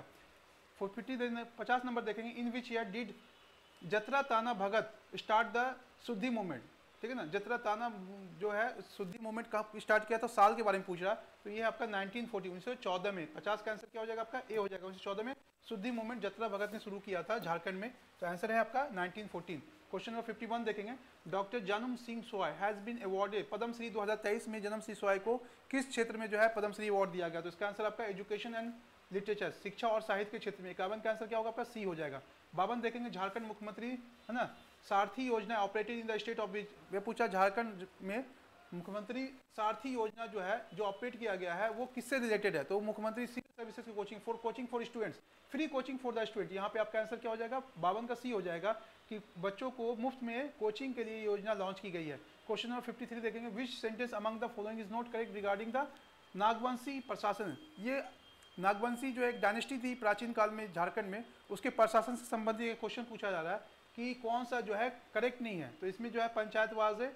50 नंबर देखेंगे, in which year did Jatra Tana Bhagat start the Shuddhi movement, ठीक है ना। जतरा ताना जो है शुद्धि मूवमेंट कब स्टार्ट किया था, साल के बारे में पूछ रहा है, तो ये आपका 1940 1914 में। 50 का आंसर क्या हो जाएगा आपका ए हो जाएगा। 1914 में शुद्धि मूवमेंट जतरा भगत ने शुरू किया था झारखंड में, तो आंसर है आपका 1914। क्वेश्चन नंबर 51 देखेंगे, doctor Janam Singh Soy has been awarded Padmashri 2023 में जानम सिंह सोय को किस क्षेत्र में जो है पद्मश्री अवार्ड दिया गया, तो इसका आंसर आपका एजुकेशन एंड लिटरेचर, शिक्षा और साहित्य के क्षेत्र में। 51 का आंसर क्या होगा आपका सी हो जाएगा। 52 देखेंगे, झारखंड मुख्यमंत्री है ना Sarathi Yojana operated in the state of वे पूछा झारखंड में मुख्यमंत्री सारथी योजना जो है जो ऑपरेट किया गया है वो किससे रिलेटेड है, तो मुख्यमंत्री सिविल सर्विसेज की coaching for students, free coaching for the student. यहाँ पे आपका आंसर क्या हो जाएगा, 52 का सी हो जाएगा कि बच्चों को मुफ्त में कोचिंग के लिए योजना लॉन्च की गई है। क्वेश्चन नंबर 53 देखेंगे, which sentence among the following is not correct regarding the Nagvanshi प्रशासन। ये नागवंशी जो एक डायनेस्टी थी प्राचीन काल में झारखंड में, उसके प्रशासन से संबंधित एक क्वेश्चन पूछा जा रहा है कि कौन सा जो है करेक्ट नहीं है, तो इसमें जो है panchayat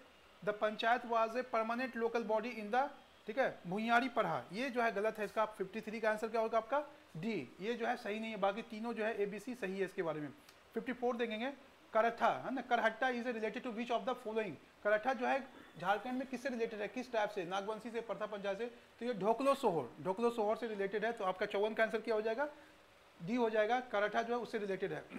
was a permanent local body in the, ठीक है, भुइयारी पढ़ा, ये जो है गलत है। इसका 53 का आंसर क्या होगा आपका डी, ये जो है सही नहीं है, बाकी तीनों जो है ABC सही है इसके बारे में। 54 देखेंगे, करठा है ना, Karhatta is related to which of the following. Karhatta जो है झारखंड में किससे रिलेटेड है, किस टाइप से, नागवंशी से, प्रथा पंचायत से, तो ये ढोकलो सोहर से रिलेटेड है। तो आपका 54 का आंसर क्या हो जाएगा, डी हो जाएगा। करहट्टा जो है उससे रिलेटेड है,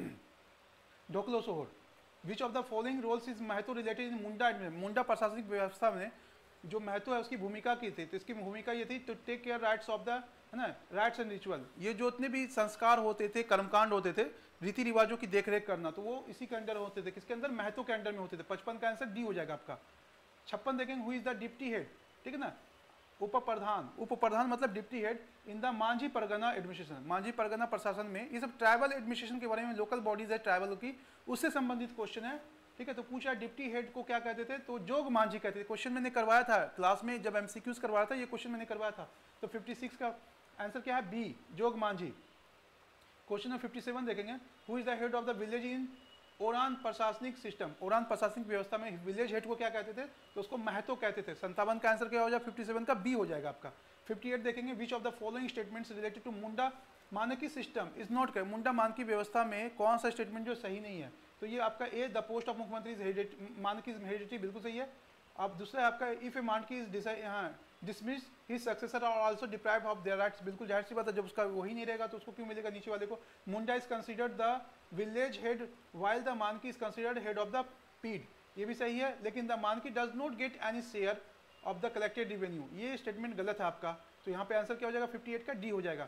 Dhoklo Sohar. Which of the following roles is Mahto related in Munda प्रशासनिक व्यवस्था में जो महतो है उसकी भूमिका की थी, तो इसकी भूमिका ये थी to take care rights of the, है ना, राइट्स एंड रिचुअल। ये जो इतने भी संस्कार होते थे, कर्मकांड होते थे, रीति रिवाजों की देखरेख करना, तो वो इसी के अंडर होते थे, किसके अंदर, महतो के अंडर में होते थे। 55 का आंसर डी हो जाएगा आपका। 56 देखेंगे, who is the deputy head, ठीक है ना, उप प्रधान मतलब deputy head in the Manjhi Pargana administration, Manjhi Pargana प्रशासन में। ये सब ट्राइबल एडमिनिस्ट्रेशन के बारे में, लोकल बॉडीज है ट्राइबल की, उससे संबंधित क्वेश्चन है, ठीक है। तो पूछा डिप्टी हेड को क्या कहते थे, तो जोग मांझी कहते थे। क्वेश्चन मैंने करवाया था क्लास में, जब MCQs करवाया था, ये क्वेश्चन मैंने करवाया था। तो 56 का आंसर क्या है, बी, जोग मांझी। क्वेश्चन नंबर 57 देखेंगे, who is the head of the village in Oraon प्रशासनिक सिस्टम, ओरान प्रशासनिक व्यवस्था में विलेज हेड को क्या कहते थे, तो उसको महतो कहते थे। 57 का आंसर क्या हो जाएगा, 57 का बी हो जाएगा आपका। 58 देखेंगे, which of the following statements related to Munda Manki system is not correct. Munda Manki व्यवस्था में कौन सा स्टेटमेंट जो सही नहीं है, तो ये आपका ए, द पोस्ट ऑफ मुख्यमंत्री मानकी हेरिडिटी बिल्कुल सही है। अब दूसरा है आपका, if a Manki is dismiss his successor are also deprived of their rights, बिल्कुल जाहिर सी बात है, जब उसका वही नहीं रहेगा तो उसको क्यों मिलेगा नीचे वाले को। Munda is considered the village head while the Manki is considered head of the Pidh, ये भी सही है, लेकिन the Manki does not get any share of the collected revenue, ये स्टेटमेंट गलत है आपका। तो यहाँ पे आंसर क्या हो जाएगा, 58 का डी हो जाएगा।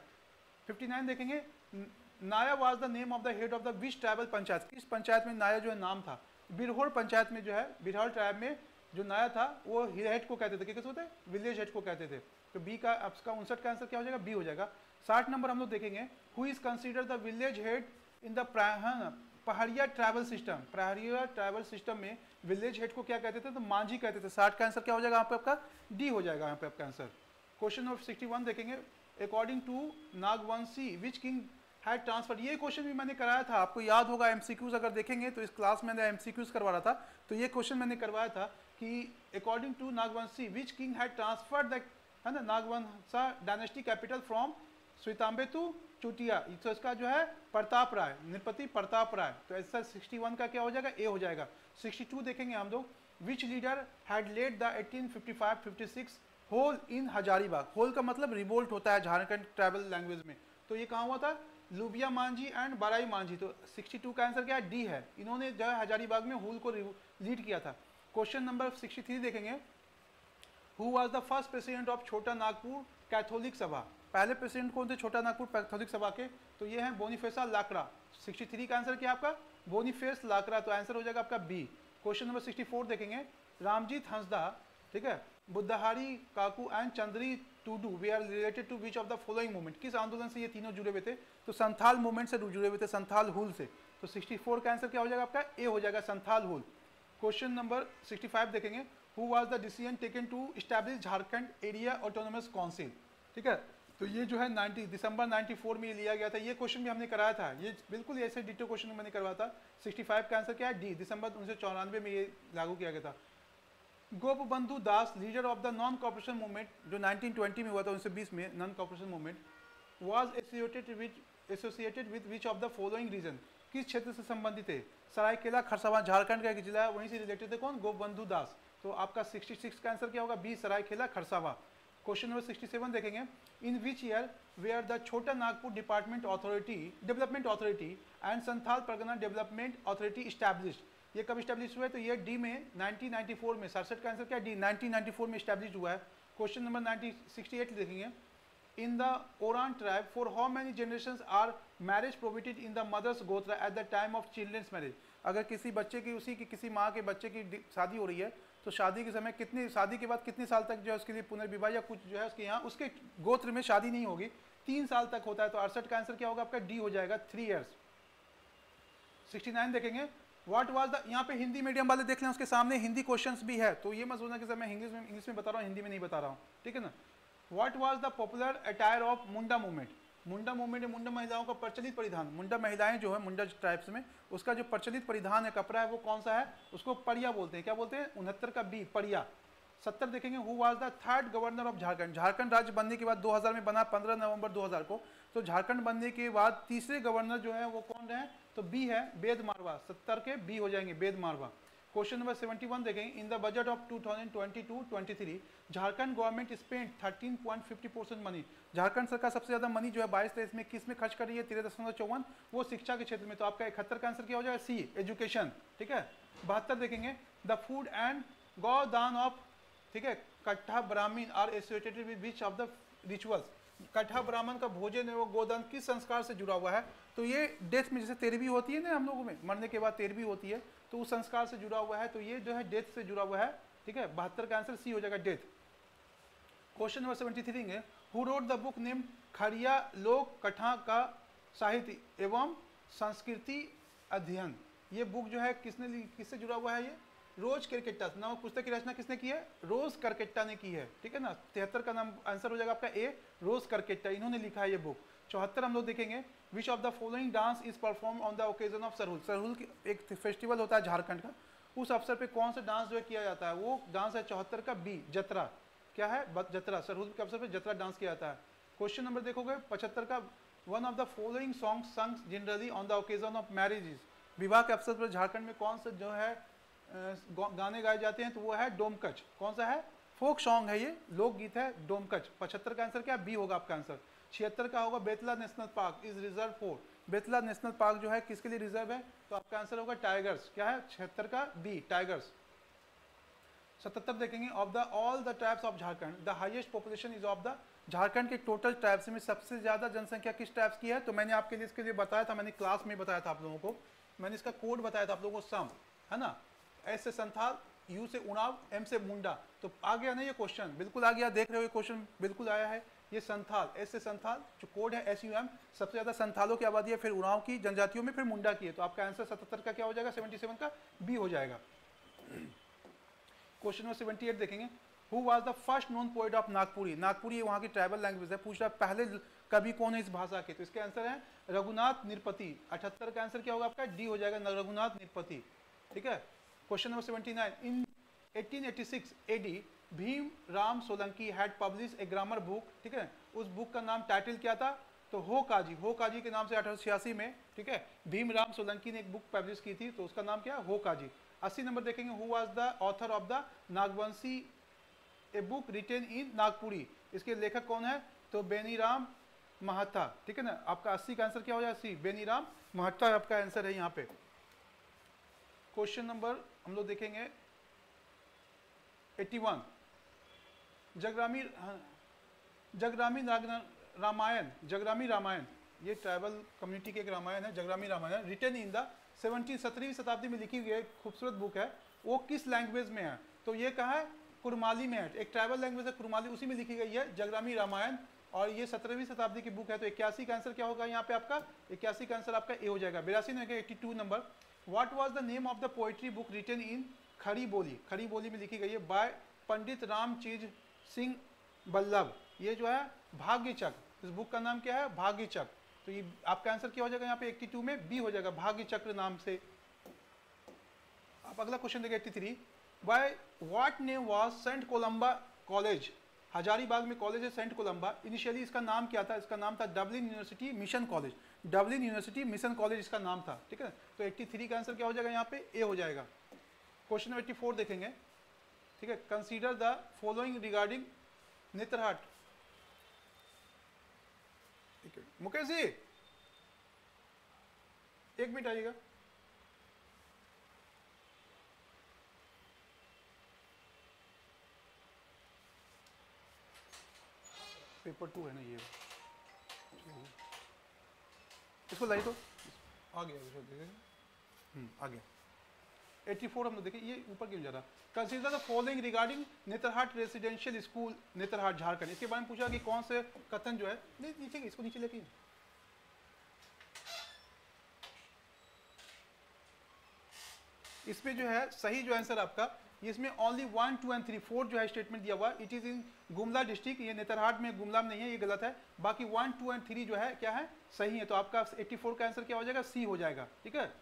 59 देखेंगे, Naya was the name of the head of the which tribal panchayat, किस पंचायत में नाया जो है नाम था, बिरहोर पंचायत में जो है, बिरहोर ट्राइब में जो नाया था वो हेड को कहते थे, किस होते हैं, विलेज हेड को कहते थे। तो बी का आपका 59 का आंसर क्या हो जाएगा, बी हो जाएगा। 60 नंबर हम लोग देखेंगे, who is consider the village head in the Pahariya tribal system, Pahariya tribal system में विलेज हेड को क्या कहते थे, तो मांझी कहते थे। 60 का आंसर क्या हो जाएगा यहाँ पे आपका, डी हो जाएगा यहाँ पे आपका आंसर। क्वेश्चन नंबर 61 देखेंगे, according to Nagvanshi which king had transfer, ये क्वेश्चन भी मैंने कराया था, आपको याद होगा। MCQs अगर देखेंगे तो इस क्लास में मैंने MCQs करवा रहा था, तो ये क्वेश्चन मैंने करवाया था कि according to Nagvanshi which king had transferred the, है ना, Nagvansha dynasty capital from Swetambe to Chutia, तो इसका जो है प्रताप राय, नृपति प्रताप राय। तो ऐसा 61 का क्या हो जाएगा, ए हो जाएगा। 62 देखेंगे हम लोग, which leader had led the 1855-56 hool in Hazaribagh, hool का मतलब रिवोल्ट होता है झारखंड ट्राइबल लैंग्वेज में, तो ये कहाँ हुआ था, लुबिया मांझी एंड बाराई मांझी। तो 62 का आंसर क्या है, डी है, इन्होंने जो है हजारीबाग में होल को लीड किया था। क्वेश्चन नंबर 63 देखेंगे, who was the first president of Chota Nagpur Catholic सभा, पहले प्रेसिडेंट कौन थे छोटा नागपुर कैथोलिक सभा के, तो ये हैं बोनीफेसा लाकड़ा। 63 का आंसर क्या है आपका, बोनीफेस लाकड़ा, तो आंसर हो जाएगा आपका बी। क्वेश्चन नंबर 64 देखेंगे, रामजीत हंसदा, ठीक है, Budhhari Kaku and Chandri Tudu they are related to which of the following movement, किस आंदोलन से ये तीनों जुड़े हुए थे, तो संथाल मूवमेंट से जुड़े हुए थे, संथाल हुल से। तो 64 का आंसर क्या हो जाएगा आपका, ए हो जाएगा, संथाल हुल। क्वेश्चन नंबर 65 देखेंगे, who was the decision taken to establish Jharkhand area autonomous council, ठीक है, तो ये जो है 90 दिसंबर 94 में लिया गया था। ये क्वेश्चन भी हमने कराया था, ये बिल्कुल ऐसे डिटो क्वेश्चन मैंने करवाया था। 65 का आंसर क्या है, डी, दिसंबर 1994 में ये लागू किया गया था। Gopabandhu Das, leader of the non corporation movement, जो 1920 में हुआ था, 1920 में, non corporation movement, was associated with which of the following region, किस क्षेत्र से संबंधित है? सरायकेला खरसावां, झारखंड का एक जिला है, वहीं से रिलेटेड है कौन? गोपबंधु दास। तो आपका 66 का आंसर क्या होगा? B, Seraikela Kharsawan. Question number 67 देखेंगे, in which year where the Chota Nagpur development authority and Santhal Pargana development authority established, ये कब इस्टेब्लिश हुआ है? तो ये डी में 1994 में, 67 का आंसर क्या है? डी, 1994 में इस्टेब्लिश हुआ है। क्वेश्चन नंबर 68 देखेंगे, in the Oraon tribe for how many generations are marriage prohibited in the mother's gotra at the time of children's marriage, अगर किसी बच्चे की, उसी की किसी माँ के बच्चे की शादी हो रही है तो शादी के समय कितने, शादी के बाद कितने साल तक जो है उसके लिए पुनर्विवाह या कुछ जो है उसके यहाँ उसके गोत्र में शादी नहीं होगी, 3 साल तक होता है। तो 68 का आंसर क्या होगा आपका? डी हो जाएगा, 3 ईयर्स। 69 देखेंगे, व्हाट वाज द, यहाँ पे हिंदी मीडियम वाले देख लें, उसके सामने हिंदी क्वेश्चंस भी है, तो ये मत सोचना कि सर मैं इंग्लिश में बता रहा हूँ, हिंदी में नहीं बता रहा हूँ, ठीक है ना। What was the popular attire of Munda movement, Munda movement, Munda महिलाओं का प्रचलित परिधान, मुंडा महिलाएं जो है मुंडा ट्राइब्स में, उसका जो प्रचलित परिधान है, कपड़ा है, वो कौन सा है? उसको परिया बोलते हैं। क्या बोलते हैं? 69 का बी, परिया। 70 देखेंगे, who was the 3rd governor of Jharkhand, Jharkhand राज्य बनने के बाद 2000 में बना, 15 नवंबर 2000 को, तो झारखंड बनने के बाद तीसरे गवर्नर जो है वो कौन रहे? तो बी है, बेद मारवा। 70 के बी हो जाएंगे, बेद मारवा। क्वेश्चन नंबर 71 देखेंगे, in the budget of 2022-23 Jharkhand government spend 13.50% money, Jharkhand सरकार सबसे ज्यादा मनी जो है 22-23 में किस में खर्च कर रही है? 13.54, वो शिक्षा के क्षेत्र में। तो आपका 71 का आंसर क्या हो जाएगा? सी, एजुकेशन, ठीक है। 72 देखेंगे, द फूड एंड गौदान ऑफ, ठीक है, Kattha Brahmin are associated with which of the rituals, Kattha Brahmin का भोजन एवं गोदान किस संस्कार से जुड़ा हुआ है? तो ये डेथ में, जैसे तेरहवीं होती है ना हम लोगों में, मरने के बाद तेरहवीं होती है, तो उस संस्कार से जुड़ा हुआ है, तो ये जो है डेथ से जुड़ा हुआ है, ठीक है। 72 का आंसर सी हो जाएगा, डेथ। क्वेश्चन नंबर 73 है, who wrote the book name Kharia लोक कथा का साहित्य एवं संस्कृति अध्ययन, ये बुक जो है किससे जुड़ा हुआ है? ये रोज करकेट्टा नाम पुस्तक की रचना किसने की है? रोज करकेट्टा ने की है, ठीक है ना। 73 का नाम आंसर हो जाएगा आपका ए, रोज करकेट्टा, इन्होंने लिखा है ये बुक। 74 हम लोग देखेंगे, which of the following dance is perform on the occasion of Sarhul, Sarhul एक फेस्टिवल होता है झारखंड का, उस अवसर पे कौन सा डांस जो है किया जाता है? वो डांस है 74 का बी, जतरा। क्या है? जतरा, सरहुल के अवसर पर जतरा डांस किया जाता है। क्वेश्चन नंबर देखोगे 75 का, one of the following song sung generally on the occasion of marriages, विवाह के अवसर पर झारखंड में कौन सा जो है गाने गाए जाते हैं? तो वो है डोमकच। कौन सा है? फोक सॉन्ग है, ये लोकगीत है, डोमकच। 75 का आंसर क्या? बी होगा आपका आंसर। 76 का होगा, Betla national park is reserve for, Betla national park जो है किसके लिए रिजर्व है? तो आपका आंसर होगा टाइगर्स। क्या है? 76 का बी, टाइगर्स। 77 देखेंगे, of the all the tribes of Jharkhand the highest population is of the, Jharkhand के टोटल ट्राइब्स में सबसे ज्यादा जनसंख्या किस ट्राइब्स की है? तो मैंने आपके लिए इसके लिए बताया था, मैंने क्लास में बताया था आप लोगों को, मैंने इसका कोड बताया था आप लोगों को, सम है ना, एस से संथाल, यू से उड़ाव, एम से मुंडा। तो आ गया ना ये क्वेश्चन, बिल्कुल आ गया, देख रहे हो ये क्वेश्चन बिल्कुल आया है। ये संथाल, एस से संथाल, जो कोड है SUM, सबसे ज्यादा संथालों की आबादी है, फिर उड़ाव की, जनजातियों में, फिर मुंडा की है। तो आपका आंसर 77 का क्या हो जाएगा? 77 का बी हो जाएगा। क्वेश्चन नंबर 78 देखेंगे, who was the first known poet of Nagpuri, Nagpuri वहाँ की ट्राइबल लैंग्वेज है, पूछ रहा है पहले कवि कौन है इस भाषा के? तो इसके आंसर है रघुनाथ निरपति। 78 का आंसर क्या होगा आपका? डी हो जाएगा, रघुनाथ निरपति, ठीक है। Question number 79, in 1886 AD Bhim Ram Solanki had publish a grammar book, ठीक है, उस बुक का नाम, टाइटल क्या था? तो हो काजी के नाम से 1886 में, ठीक है, भीम राम सोलंकी ने एक बुक पब्लिश की थी, तो उसका नाम क्या है? हो काजी। 80 नंबर देखेंगे, who was the author of the Nagvanshi a book written in Nagpuri, इसके लेखक कौन है? तो बेनीराम महता, ठीक है ना। आपका 80 का आंसर क्या हो जाएगा? सी, बेनीराम महता आपका आंसर है यहाँ पे। क्वेश्चन नंबर हम लोग देखेंगे 81, जगरामी रामायण, ये ट्राइबल कम्युनिटी के एक रामायण है, Jagrami Ramayan, written in the 17वीं शताब्दी में लिखी हुई एक खूबसूरत बुक है, वो किस लैंग्वेज में है? तो ये कहा है कुरमाली में है, एक ट्राइबल लैंग्वेज है कुरमाली, उसी में लिखी गई है जगरामी रामायण, और ये 17वीं शताब्दी की बुक है। तो 81 का आंसर क्या होगा यहाँ पे आपका? 81 का आंसर आपका ए हो जाएगा। 82 में 82 number, what was the name of the poetry book written in Khari Boli, Khari Boli में लिखी गई है, बाय पंडित रामचीज सिंह बल्लभ, ये जो है भाग्यचक, इस बुक का नाम क्या है? भाग्यचक। तो ये आपका आंसर क्या हो जाएगा यहाँ पे? 82 में बी हो जाएगा, भाग्य चक्र नाम से। आप अगला क्वेश्चन देखिए 83, by what name was saint Columba college, Hazaribagh में कॉलेज है सेंट कोलंबा, इनिशियली इसका नाम क्या था, इसका नाम था Dublin university mission college, Dublin university mission college इसका नाम था, ठीक है। तो 83 का आंसर क्या हो जाएगा यहाँ पे, ए हो जाएगा। क्वेश्चन नंबर 84 देखेंगे, ठीक है। Consider the following regarding Netarhat, ठीक है। मुकेश जी एक मिनट आइएगा। पेपर 2 है ना ये, इसको लाई तो आ गया, आ गया। 84 हम लोग देखें, ये ऊपर क्यों जा रहा। Consider the following regarding Netarhat residential school Netarhat Jharkhand, इसके बारे में पूछा कि कौन से कथन जो है, नीचे इसको नीचे लेके, इसमें जो है सही जो आंसर आपका, इसमें ओनली 1, 2 एंड 3, 4 जो है स्टेटमेंट दिया हुआ, it is in Gumla district, ये नेतरहाट में, गुमला में नहीं है, ये गलत है। बाकी 1, 2 एंड 3 जो है क्या है, सही है। तो आपका 84 का आंसर क्या हो जाएगा, सी हो जाएगा, ठीक है।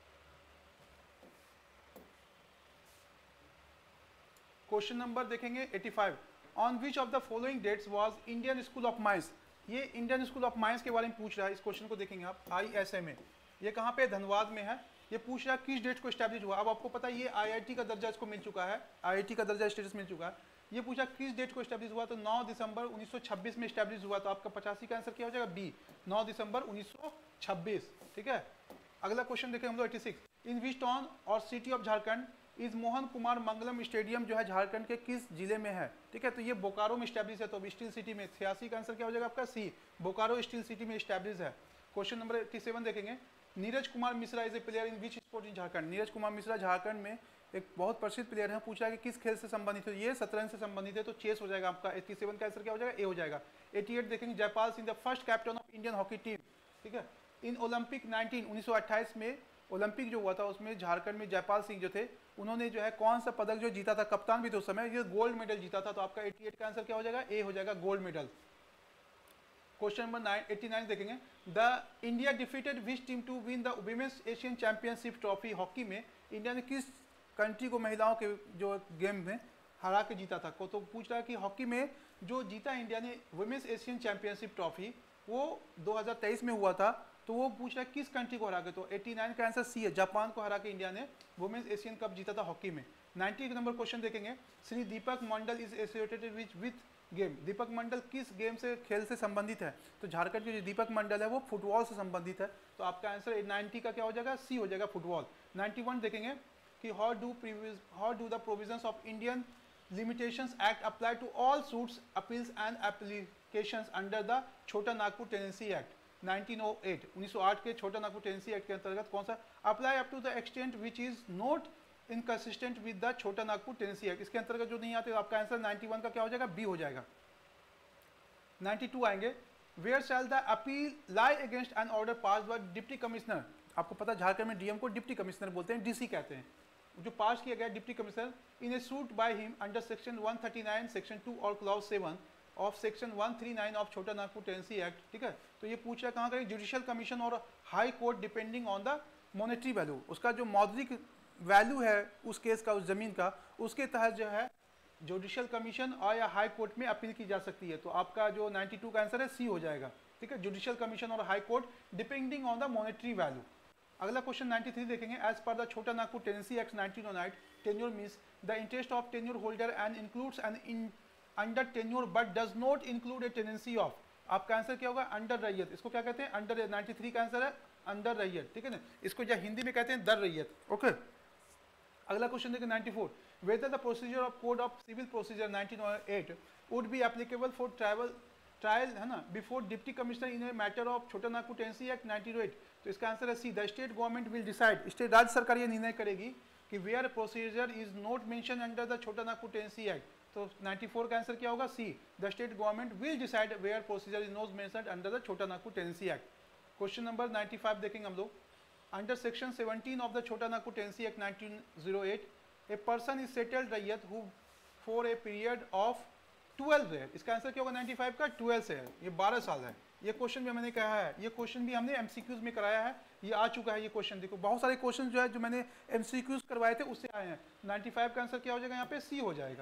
क्वेश्चन नंबर देखेंगे 85, on which of the following dates was Indian school of mines, ये इंडियन स्कूल ऑफ माइंस के बारे में पूछ रहा है। इस क्वेश्चन को देखेंगे आप, ISMA, ये कहाँ पे, धनबाद में है। ये पूछ रहा है किस डेट को एस्टैब्लिश हुआ। अब आपको पता है ये IIT का दर्जा इसको मिल चुका है, IIT का दर्जा स्टेटस मिल चुका है। ये पूछा किस डेट को एस्टैब्लिश हुआ, तो 9 दिसंबर 1926 में एस्टैब्लिश हुआ। तो आपका 85 का आंसर क्या हो जाएगा, बी, 9 दिसंबर 1926, ठीक है। अगला क्वेश्चन देखें हम लोग 86, in which town or city of Jharkhand is Mohan Kumar Mangalam stadium जो है झारखंड के किस जिले में है, ठीक है। तो ये बोकारो में एस्टैब्लिश है, तो स्टील सिटी में। 86 का आंसर क्या हो जाएगा आपका, सी, बोकारो स्टील सिटी में एस्टैब्लिश है। क्वेश्चन नंबर 87 देखेंगे, Neeraj Kumar Mishra is a player in which sport in Jharkhand, Neeraj Kumar Mishra Jharkhand में एक बहुत प्रसिद्ध प्लेयर है। पूछा है कि किस खेल से संबंधित है, ये शतरंज से संबंधित है, तो चेस हो जाएगा आपका। 87 का आंसर क्या हो जाएगा, ए हो जाएगा। 88 देखेंगे, Jaipal Singh the first captain of Indian hockey team, ठीक है। इन ओलंपिक 1928 में ओलंपिक जो हुआ था उसमें झारखंड में जयपाल सिंह जो थे, उन्होंने जो है कौन सा पदक जो जीता था, कप्तान भी थे उस समय, ये गोल्ड मेडल जीता था। तो आपका 88 का आंसर क्या हो जाएगा, ए हो जाएगा, गोल्ड मेडल। क्वेश्चन नंबर 89 देखेंगे, the India defeated which team to win the women's Asian championship trophy, hockey में इंडिया ने किस कंट्री को महिलाओं के जो गेम में हरा के जीता था। तो पूछ रहा है कि हॉकी में जो जीता इंडिया ने वुमेन्स एशियन चैंपियनशिप ट्रॉफी, वो 2023 में हुआ था। तो वो पूछ रहा है किस कंट्री को हरा के, तो 89 का आंसर सी है, जापान को हरा के इंडिया ने वुमेन्स एशियन कप जीता था हॉकी में। 90 नंबर क्वेश्चन देखेंगे, Shri Deepak Mandal is associated with game, Deepak Mandal किस गेम से, खेल से संबंधित है। तो झारखंड के जो दीपक मंडल है वो फुटबॉल से संबंधित है। तो आपका आंसर 90 का क्या हो जाएगा, सी हो जाएगा, फुटबॉल। 91 देखेंगे कि how do the provisions of Indian limitations act apply to all suits, appeals and applications under the Chota Nagpur tenancy act 1908, 1908 के छोटा नागपुर टेनेंसी एक्ट के अंतर्गत कौन सा, apply up to the extent which is not inconsistent with the Chota Nagpur tenancy act, इसके अंतर्गत जो नहीं आते। तो आपका आंसर 91 का क्या हो जाएगा, बी हो जाएगा। 92 आएंगे, where shall the appeal lie against an order pass by deputy commissioner, आपको पता है झारखंड में डीएम को डिप्टी कमिश्नर बोलते हैं, डीसी कहते हैं, जो पास किया गया deputy commissioner in a suit by him under section 139 section 2 और clause 7 of section 139 of Chota Nagpur tenancy act, ठीक है। तो ये पूछ रहा है कहाँ का, जुडिशियल कमीशन और high court depending on the monetary value, उसका जो मौद्रिक वैल्यू है उस केस का, उस जमीन का, उसके तहत जो है जुडिशियल कमीशन और या हाई कोर्ट में अपील की जा सकती है। तो आपका जो 92 का आंसर है सी हो जाएगा, ठीक है, जुडिशियल कमीशन और high court depending on the monetary value. अगला क्वेश्चन 93 देखेंगे, as per the Chota Nagpur tenancy act 1909 tenure means the interest of tenure holder and includes an under tenure but does not include a tenancy of, आपका answer क्या होगा, under रैयत, इसको क्या कहते हैं, अंडर। 93 का आंसर है अंडर रैयत, ठीक है ना, इसको या हिंदी में कहते हैं दर रैयत, ओके। अगला क्वेश्चन देखिए 94, whether the procedure of code of civil procedure 1908 would be applicable for trial है ना before deputy commissioner in a matter of Chota Nagpur tenancy act 1908। तो इसका आंसर है C, the state government will decide, state राज्य सरकार ये निर्णय करेगी कि where procedure is not mention under the Chota Nagpur tenancy act. तो 94 का आंसर क्या होगा, C, the state government will decide where procedure is not mentioned under the Chota Nagpur tenancy act. Question number 95 देखेंगे हम लोग, under section 17 of the Chota Nagpur tenancy act 1908 a person is settled रैयत who for a period of 12 year, इसका answer क्या होगा 95 का, 12 से है, ये 12 साल है, ये क्वेश्चन भी मैंने कहा है, ये क्वेश्चन भी हमने एमसीक्यूज में कराया है, ये आ चुका है ये क्वेश्चन। देखो बहुत सारे क्वेश्चन जो है जो मैंने एमसीक्यूज करवाए थे उससे आए हैं। 95 का आंसर क्या हो जाएगा यहाँ पे? सी हो जाएगा।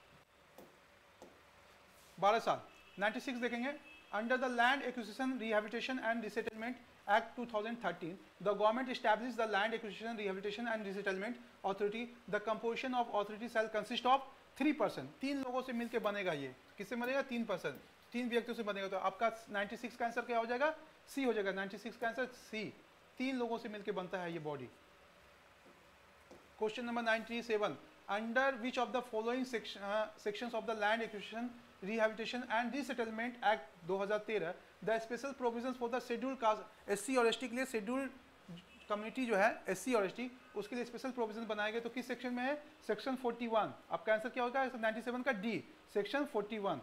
12 साल। 96 देखेंगे, under the land acquisition rehabilitation and resettlement act 2013 the government establish the land acquisition rehabilitation and resettlement authority. The composition of authority shall consist of 3%। 3 लोगों से मिलकर बनेगा ये। किससे बनेगा? 3%, 3 व्यक्तियों से बनेगा। तो आपका 96 का आंसर क्या हो जाएगा? सी हो जाएगा। 96 का आंसर सी। 3 लोगों से मिलकर बनता है ये body. Question number 97, under which of the following sections of the land acquisition rehabilitation and resettlement act 2013 the special provisions for the scheduled caste, SC और एसटी के लिए, शेड्यूल्ड कम्युनिटी जो है एससी और एसटी, उसके लिए स्पेशल प्रोविजन बनाए गए। तो किस सेक्शन में है? सेक्शन 41। आपका आंसर क्या होगा? 97 का D, section 41।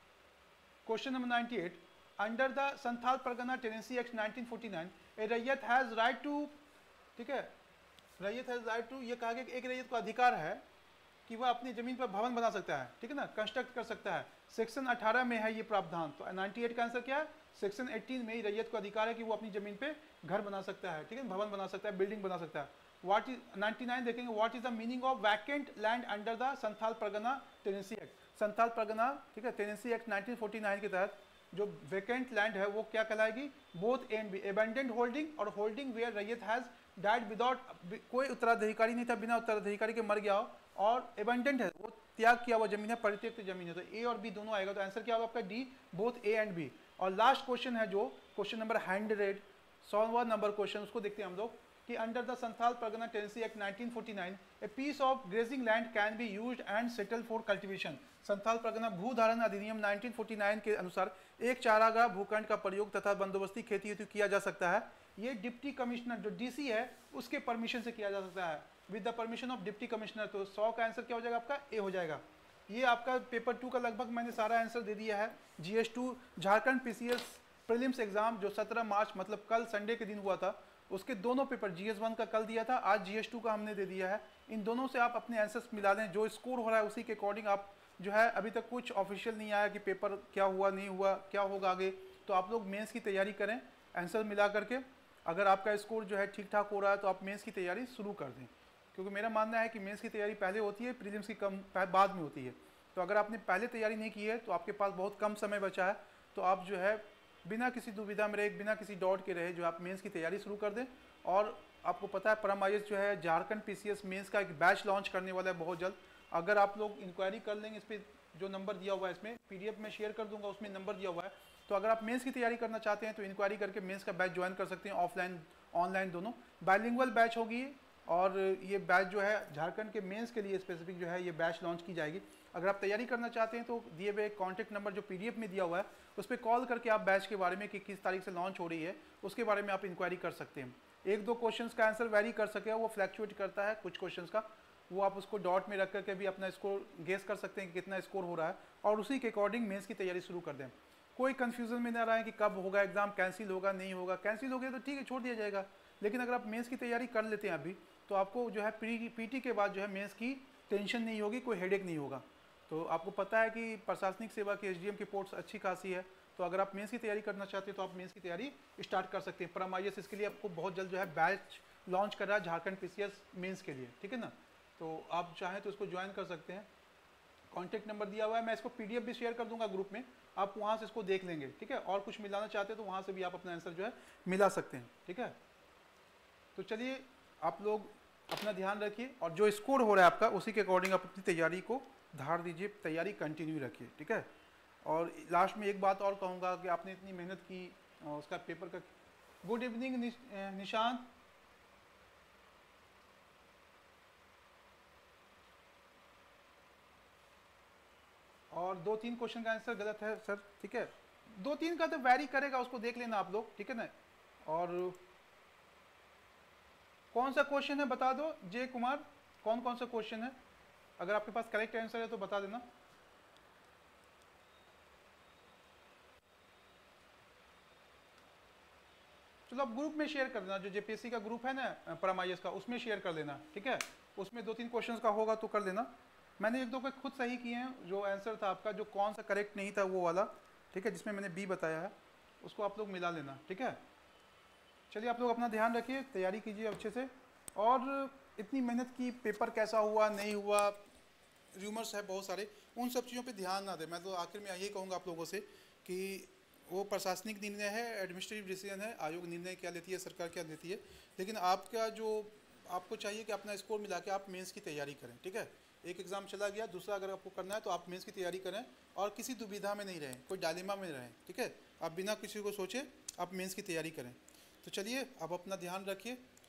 Question number 98, under the Santhal Pargana tenancy act 1949 a रैयत हैज राइट टू, ठीक है, रैयत हैज राइट टू, ये कहा गया कि एक रैयत को अधिकार है कि वह अपनी जमीन पर भवन बना सकता है, ठीक है ना, कंस्ट्रक्ट कर सकता है। सेक्शन 18 में है ये प्रावधान। तो 98 का आंसर क्या है? सेक्शन 18 में ही रैयत को अधिकार है कि वो अपनी जमीन पे घर बना सकता है, ठीक है, भवन बना सकता है, बिल्डिंग बना सकता है। व्हाट इज 99 देखेंगे, what is the meaning of vacant land under the Santhal Pargana tenancy act. Santhal Pargana, ठीक है, टेनेंसी एक्ट 1949 के तहत जो वैकेंट लैंड है वो क्या कहलाएगी? Both A and B, abandoned holding और होल्डिंग वेयर रैयत हैज डाइड विदाउट, कोई उत्तराधिकारी नहीं था, बिना उत्तराधिकारी के मर गया हो, और एबेंडेंट है, वो त्याग किया हुआ जमीन है, परित्यक्त जमीन है। तो ए और बी दोनों आएगा। तो आंसर क्या होगा आपका? D, both A and B. और लास्ट क्वेश्चन है जो क्वेश्चन नंबर 100, 100वां नंबर क्वेश्चन, उसको देखते हैं हम लोग कि under the Santhal Pargana tenancy act 1949 a piece of grazing land can be used and settle for cultivation. Santhal Pargana भूधारण अधिनियम 1949 के अनुसार एक चारागाह भूखंड का प्रयोग तथा बंदोबस्ती खेती हेतु किया जा सकता है। ये डिप्टी कमिश्नर जो डीसी है उसके परमिशन से किया जा सकता है, with the permission of deputy commissioner. तो 100 का आंसर क्या हो जाएगा आपका? ए हो जाएगा। ये आपका पेपर 2 का लगभग मैंने सारा आंसर दे दिया है। GS2 Jharkhand PCS prelims exam जो 17 मार्च मतलब कल संडे के दिन हुआ था, उसके दोनों पेपर GS1 का कल दिया था, आज GS2 का हमने दे दिया है। इन दोनों से आप अपने आंसर्स मिला दें, जो स्कोर हो रहा है उसी के अकॉर्डिंग आप जो है, अभी तक कुछ ऑफिशियल नहीं आया कि पेपर क्या हुआ नहीं हुआ, क्या होगा आगे। तो आप लोग मेंस की तैयारी करें आंसर मिला करके। अगर आपका स्कोर जो है ठीक ठाक हो रहा है तो आप मेंस की तैयारी शुरू कर दें, क्योंकि मेरा मानना है कि मेंस की तैयारी पहले होती है, प्रीलिम्स की कम बाद में होती है। तो अगर आपने पहले तैयारी नहीं की है तो आपके पास बहुत कम समय बचा है, तो आप जो है बिना किसी दुविधा में रहे, बिना किसी डाउट के रहे, जो आप मेंस की तैयारी शुरू कर दें। और आपको पता है परम IAS जो है झारखंड PCS मेंस का एक बैच लॉन्च करने वाला है बहुत जल्द। अगर आप लोग इंक्वायरी कर लेंगे, इस पर जो नंबर दिया हुआ है, इसमें PDF में शेयर कर दूंगा, उसमें नंबर दिया हुआ है। तो अगर आप मेंस की तैयारी करना चाहते हैं तो इंक्वायरी करके मेंस का बैच ज्वाइन कर सकते हैं, ऑफलाइन ऑनलाइन दोनों। बाइलिंगुअल बैच होगी, और ये बैच जो है झारखंड के मेंस के लिए स्पेसिफिक जो है ये बैच लॉन्च की जाएगी। अगर आप तैयारी करना चाहते हैं तो दिए हुए कॉन्टैक्ट नंबर जो PDF में दिया हुआ है उस पर कॉल करके आप बैच के बारे में कि किस तारीख से लॉन्च हो रही है उसके बारे में आप इंक्वायरी कर सकते हैं। 1-2 क्वेश्चंस का आंसर वेरी कर सके, वो फ्लैक्चुएट करता है कुछ क्वेश्चंस का, वो आप उसको डॉट में रख करके भी अपना स्कोर गेस कर सकते हैं कि कितना स्कोर हो रहा है, और उसी के अकॉर्डिंग मेंस की तैयारी शुरू कर दें। कोई कन्फ्यूजन में ना रहे कि कब होगा एग्जाम, कैंसिल होगा नहीं होगा। कैंसिल हो गया तो ठीक है, छोड़ दिया जाएगा, लेकिन अगर आप मेंस की तैयारी कर लेते हैं अभी तो आपको जो है PT के बाद जो है मेंस की टेंशन नहीं होगी, कोई हेडेक नहीं होगा। तो आपको पता है कि प्रशासनिक सेवा की SDM की पोस्ट अच्छी खासी है, तो अगर आप मेंस की तैयारी करना चाहते हैं तो आप मेंस की तैयारी स्टार्ट कर सकते हैं। परम IAS इसके लिए आपको बहुत जल्द जो है बैच लॉन्च कर रहा है झारखंड PCS मेंस के लिए, ठीक है ना। तो आप चाहें तो इसको ज्वाइन कर सकते हैं। कॉन्टैक्ट नंबर दिया हुआ है, मैं इसको PDF भी शेयर कर दूंगा ग्रुप में, आप वहाँ से इसको देख लेंगे, ठीक है। और कुछ मिलाना चाहते हैं तो वहाँ से भी आप अपना आंसर जो है मिला सकते हैं, ठीक है। तो चलिए आप लोग अपना ध्यान रखिए, और जो स्कोर हो रहा है आपका उसी के अकॉर्डिंग आप अपनी तैयारी को धार दीजिए, तैयारी कंटिन्यू रखिए, ठीक है। और लास्ट में एक बात और कहूँगा कि आपने इतनी मेहनत की, उसका पेपर का। Good evening Nishant. और 2-3 क्वेश्चन का आंसर गलत है सर, ठीक है। 2-3 का तो वैरी करेगा, उसको देख लेना आप लोग, ठीक है ना। और कौन सा क्वेश्चन है बता दो जय कुमार, कौन कौन सा क्वेश्चन है? अगर आपके पास करेक्ट आंसर है तो बता देना। चलो आप ग्रुप में शेयर कर देना, जो JPSC का ग्रुप है ना परम IAS का, उसमें शेयर कर देना, ठीक है। उसमें 2-3 क्वेश्चंस का होगा तो कर देना। मैंने 1-2 के खुद सही किए हैं, जो आंसर था आपका, जो कौन सा करेक्ट नहीं था वो वाला, ठीक है, जिसमें मैंने B बताया है। उसको आप लोग मिला लेना, ठीक है। चलिए आप लोग अपना ध्यान रखिए, तैयारी कीजिए अच्छे से। और इतनी मेहनत की, पेपर कैसा हुआ नहीं हुआ, र्यूमर्स है बहुत सारे, उन सब चीज़ों पे ध्यान ना दें। मैं तो आखिर में यही कहूँगा आप लोगों से कि वो प्रशासनिक निर्णय है, एडमिनिस्ट्रेटिव डिसीजन है, आयोग निर्णय क्या लेती है, सरकार क्या लेती है, लेकिन आपका जो आपको चाहिए कि अपना स्कोर मिला के आप मेंस की तैयारी करें, ठीक है। एक एग्ज़ाम चला गया, दूसरा अगर आपको करना है तो आप मेंस की तैयारी करें और किसी दुविधा में नहीं रहें, कोई डायलेमा में रहें, ठीक है। आप बिना किसी को सोचे आप मेंस की तैयारी करें। तो चलिए अब अपना ध्यान रखिए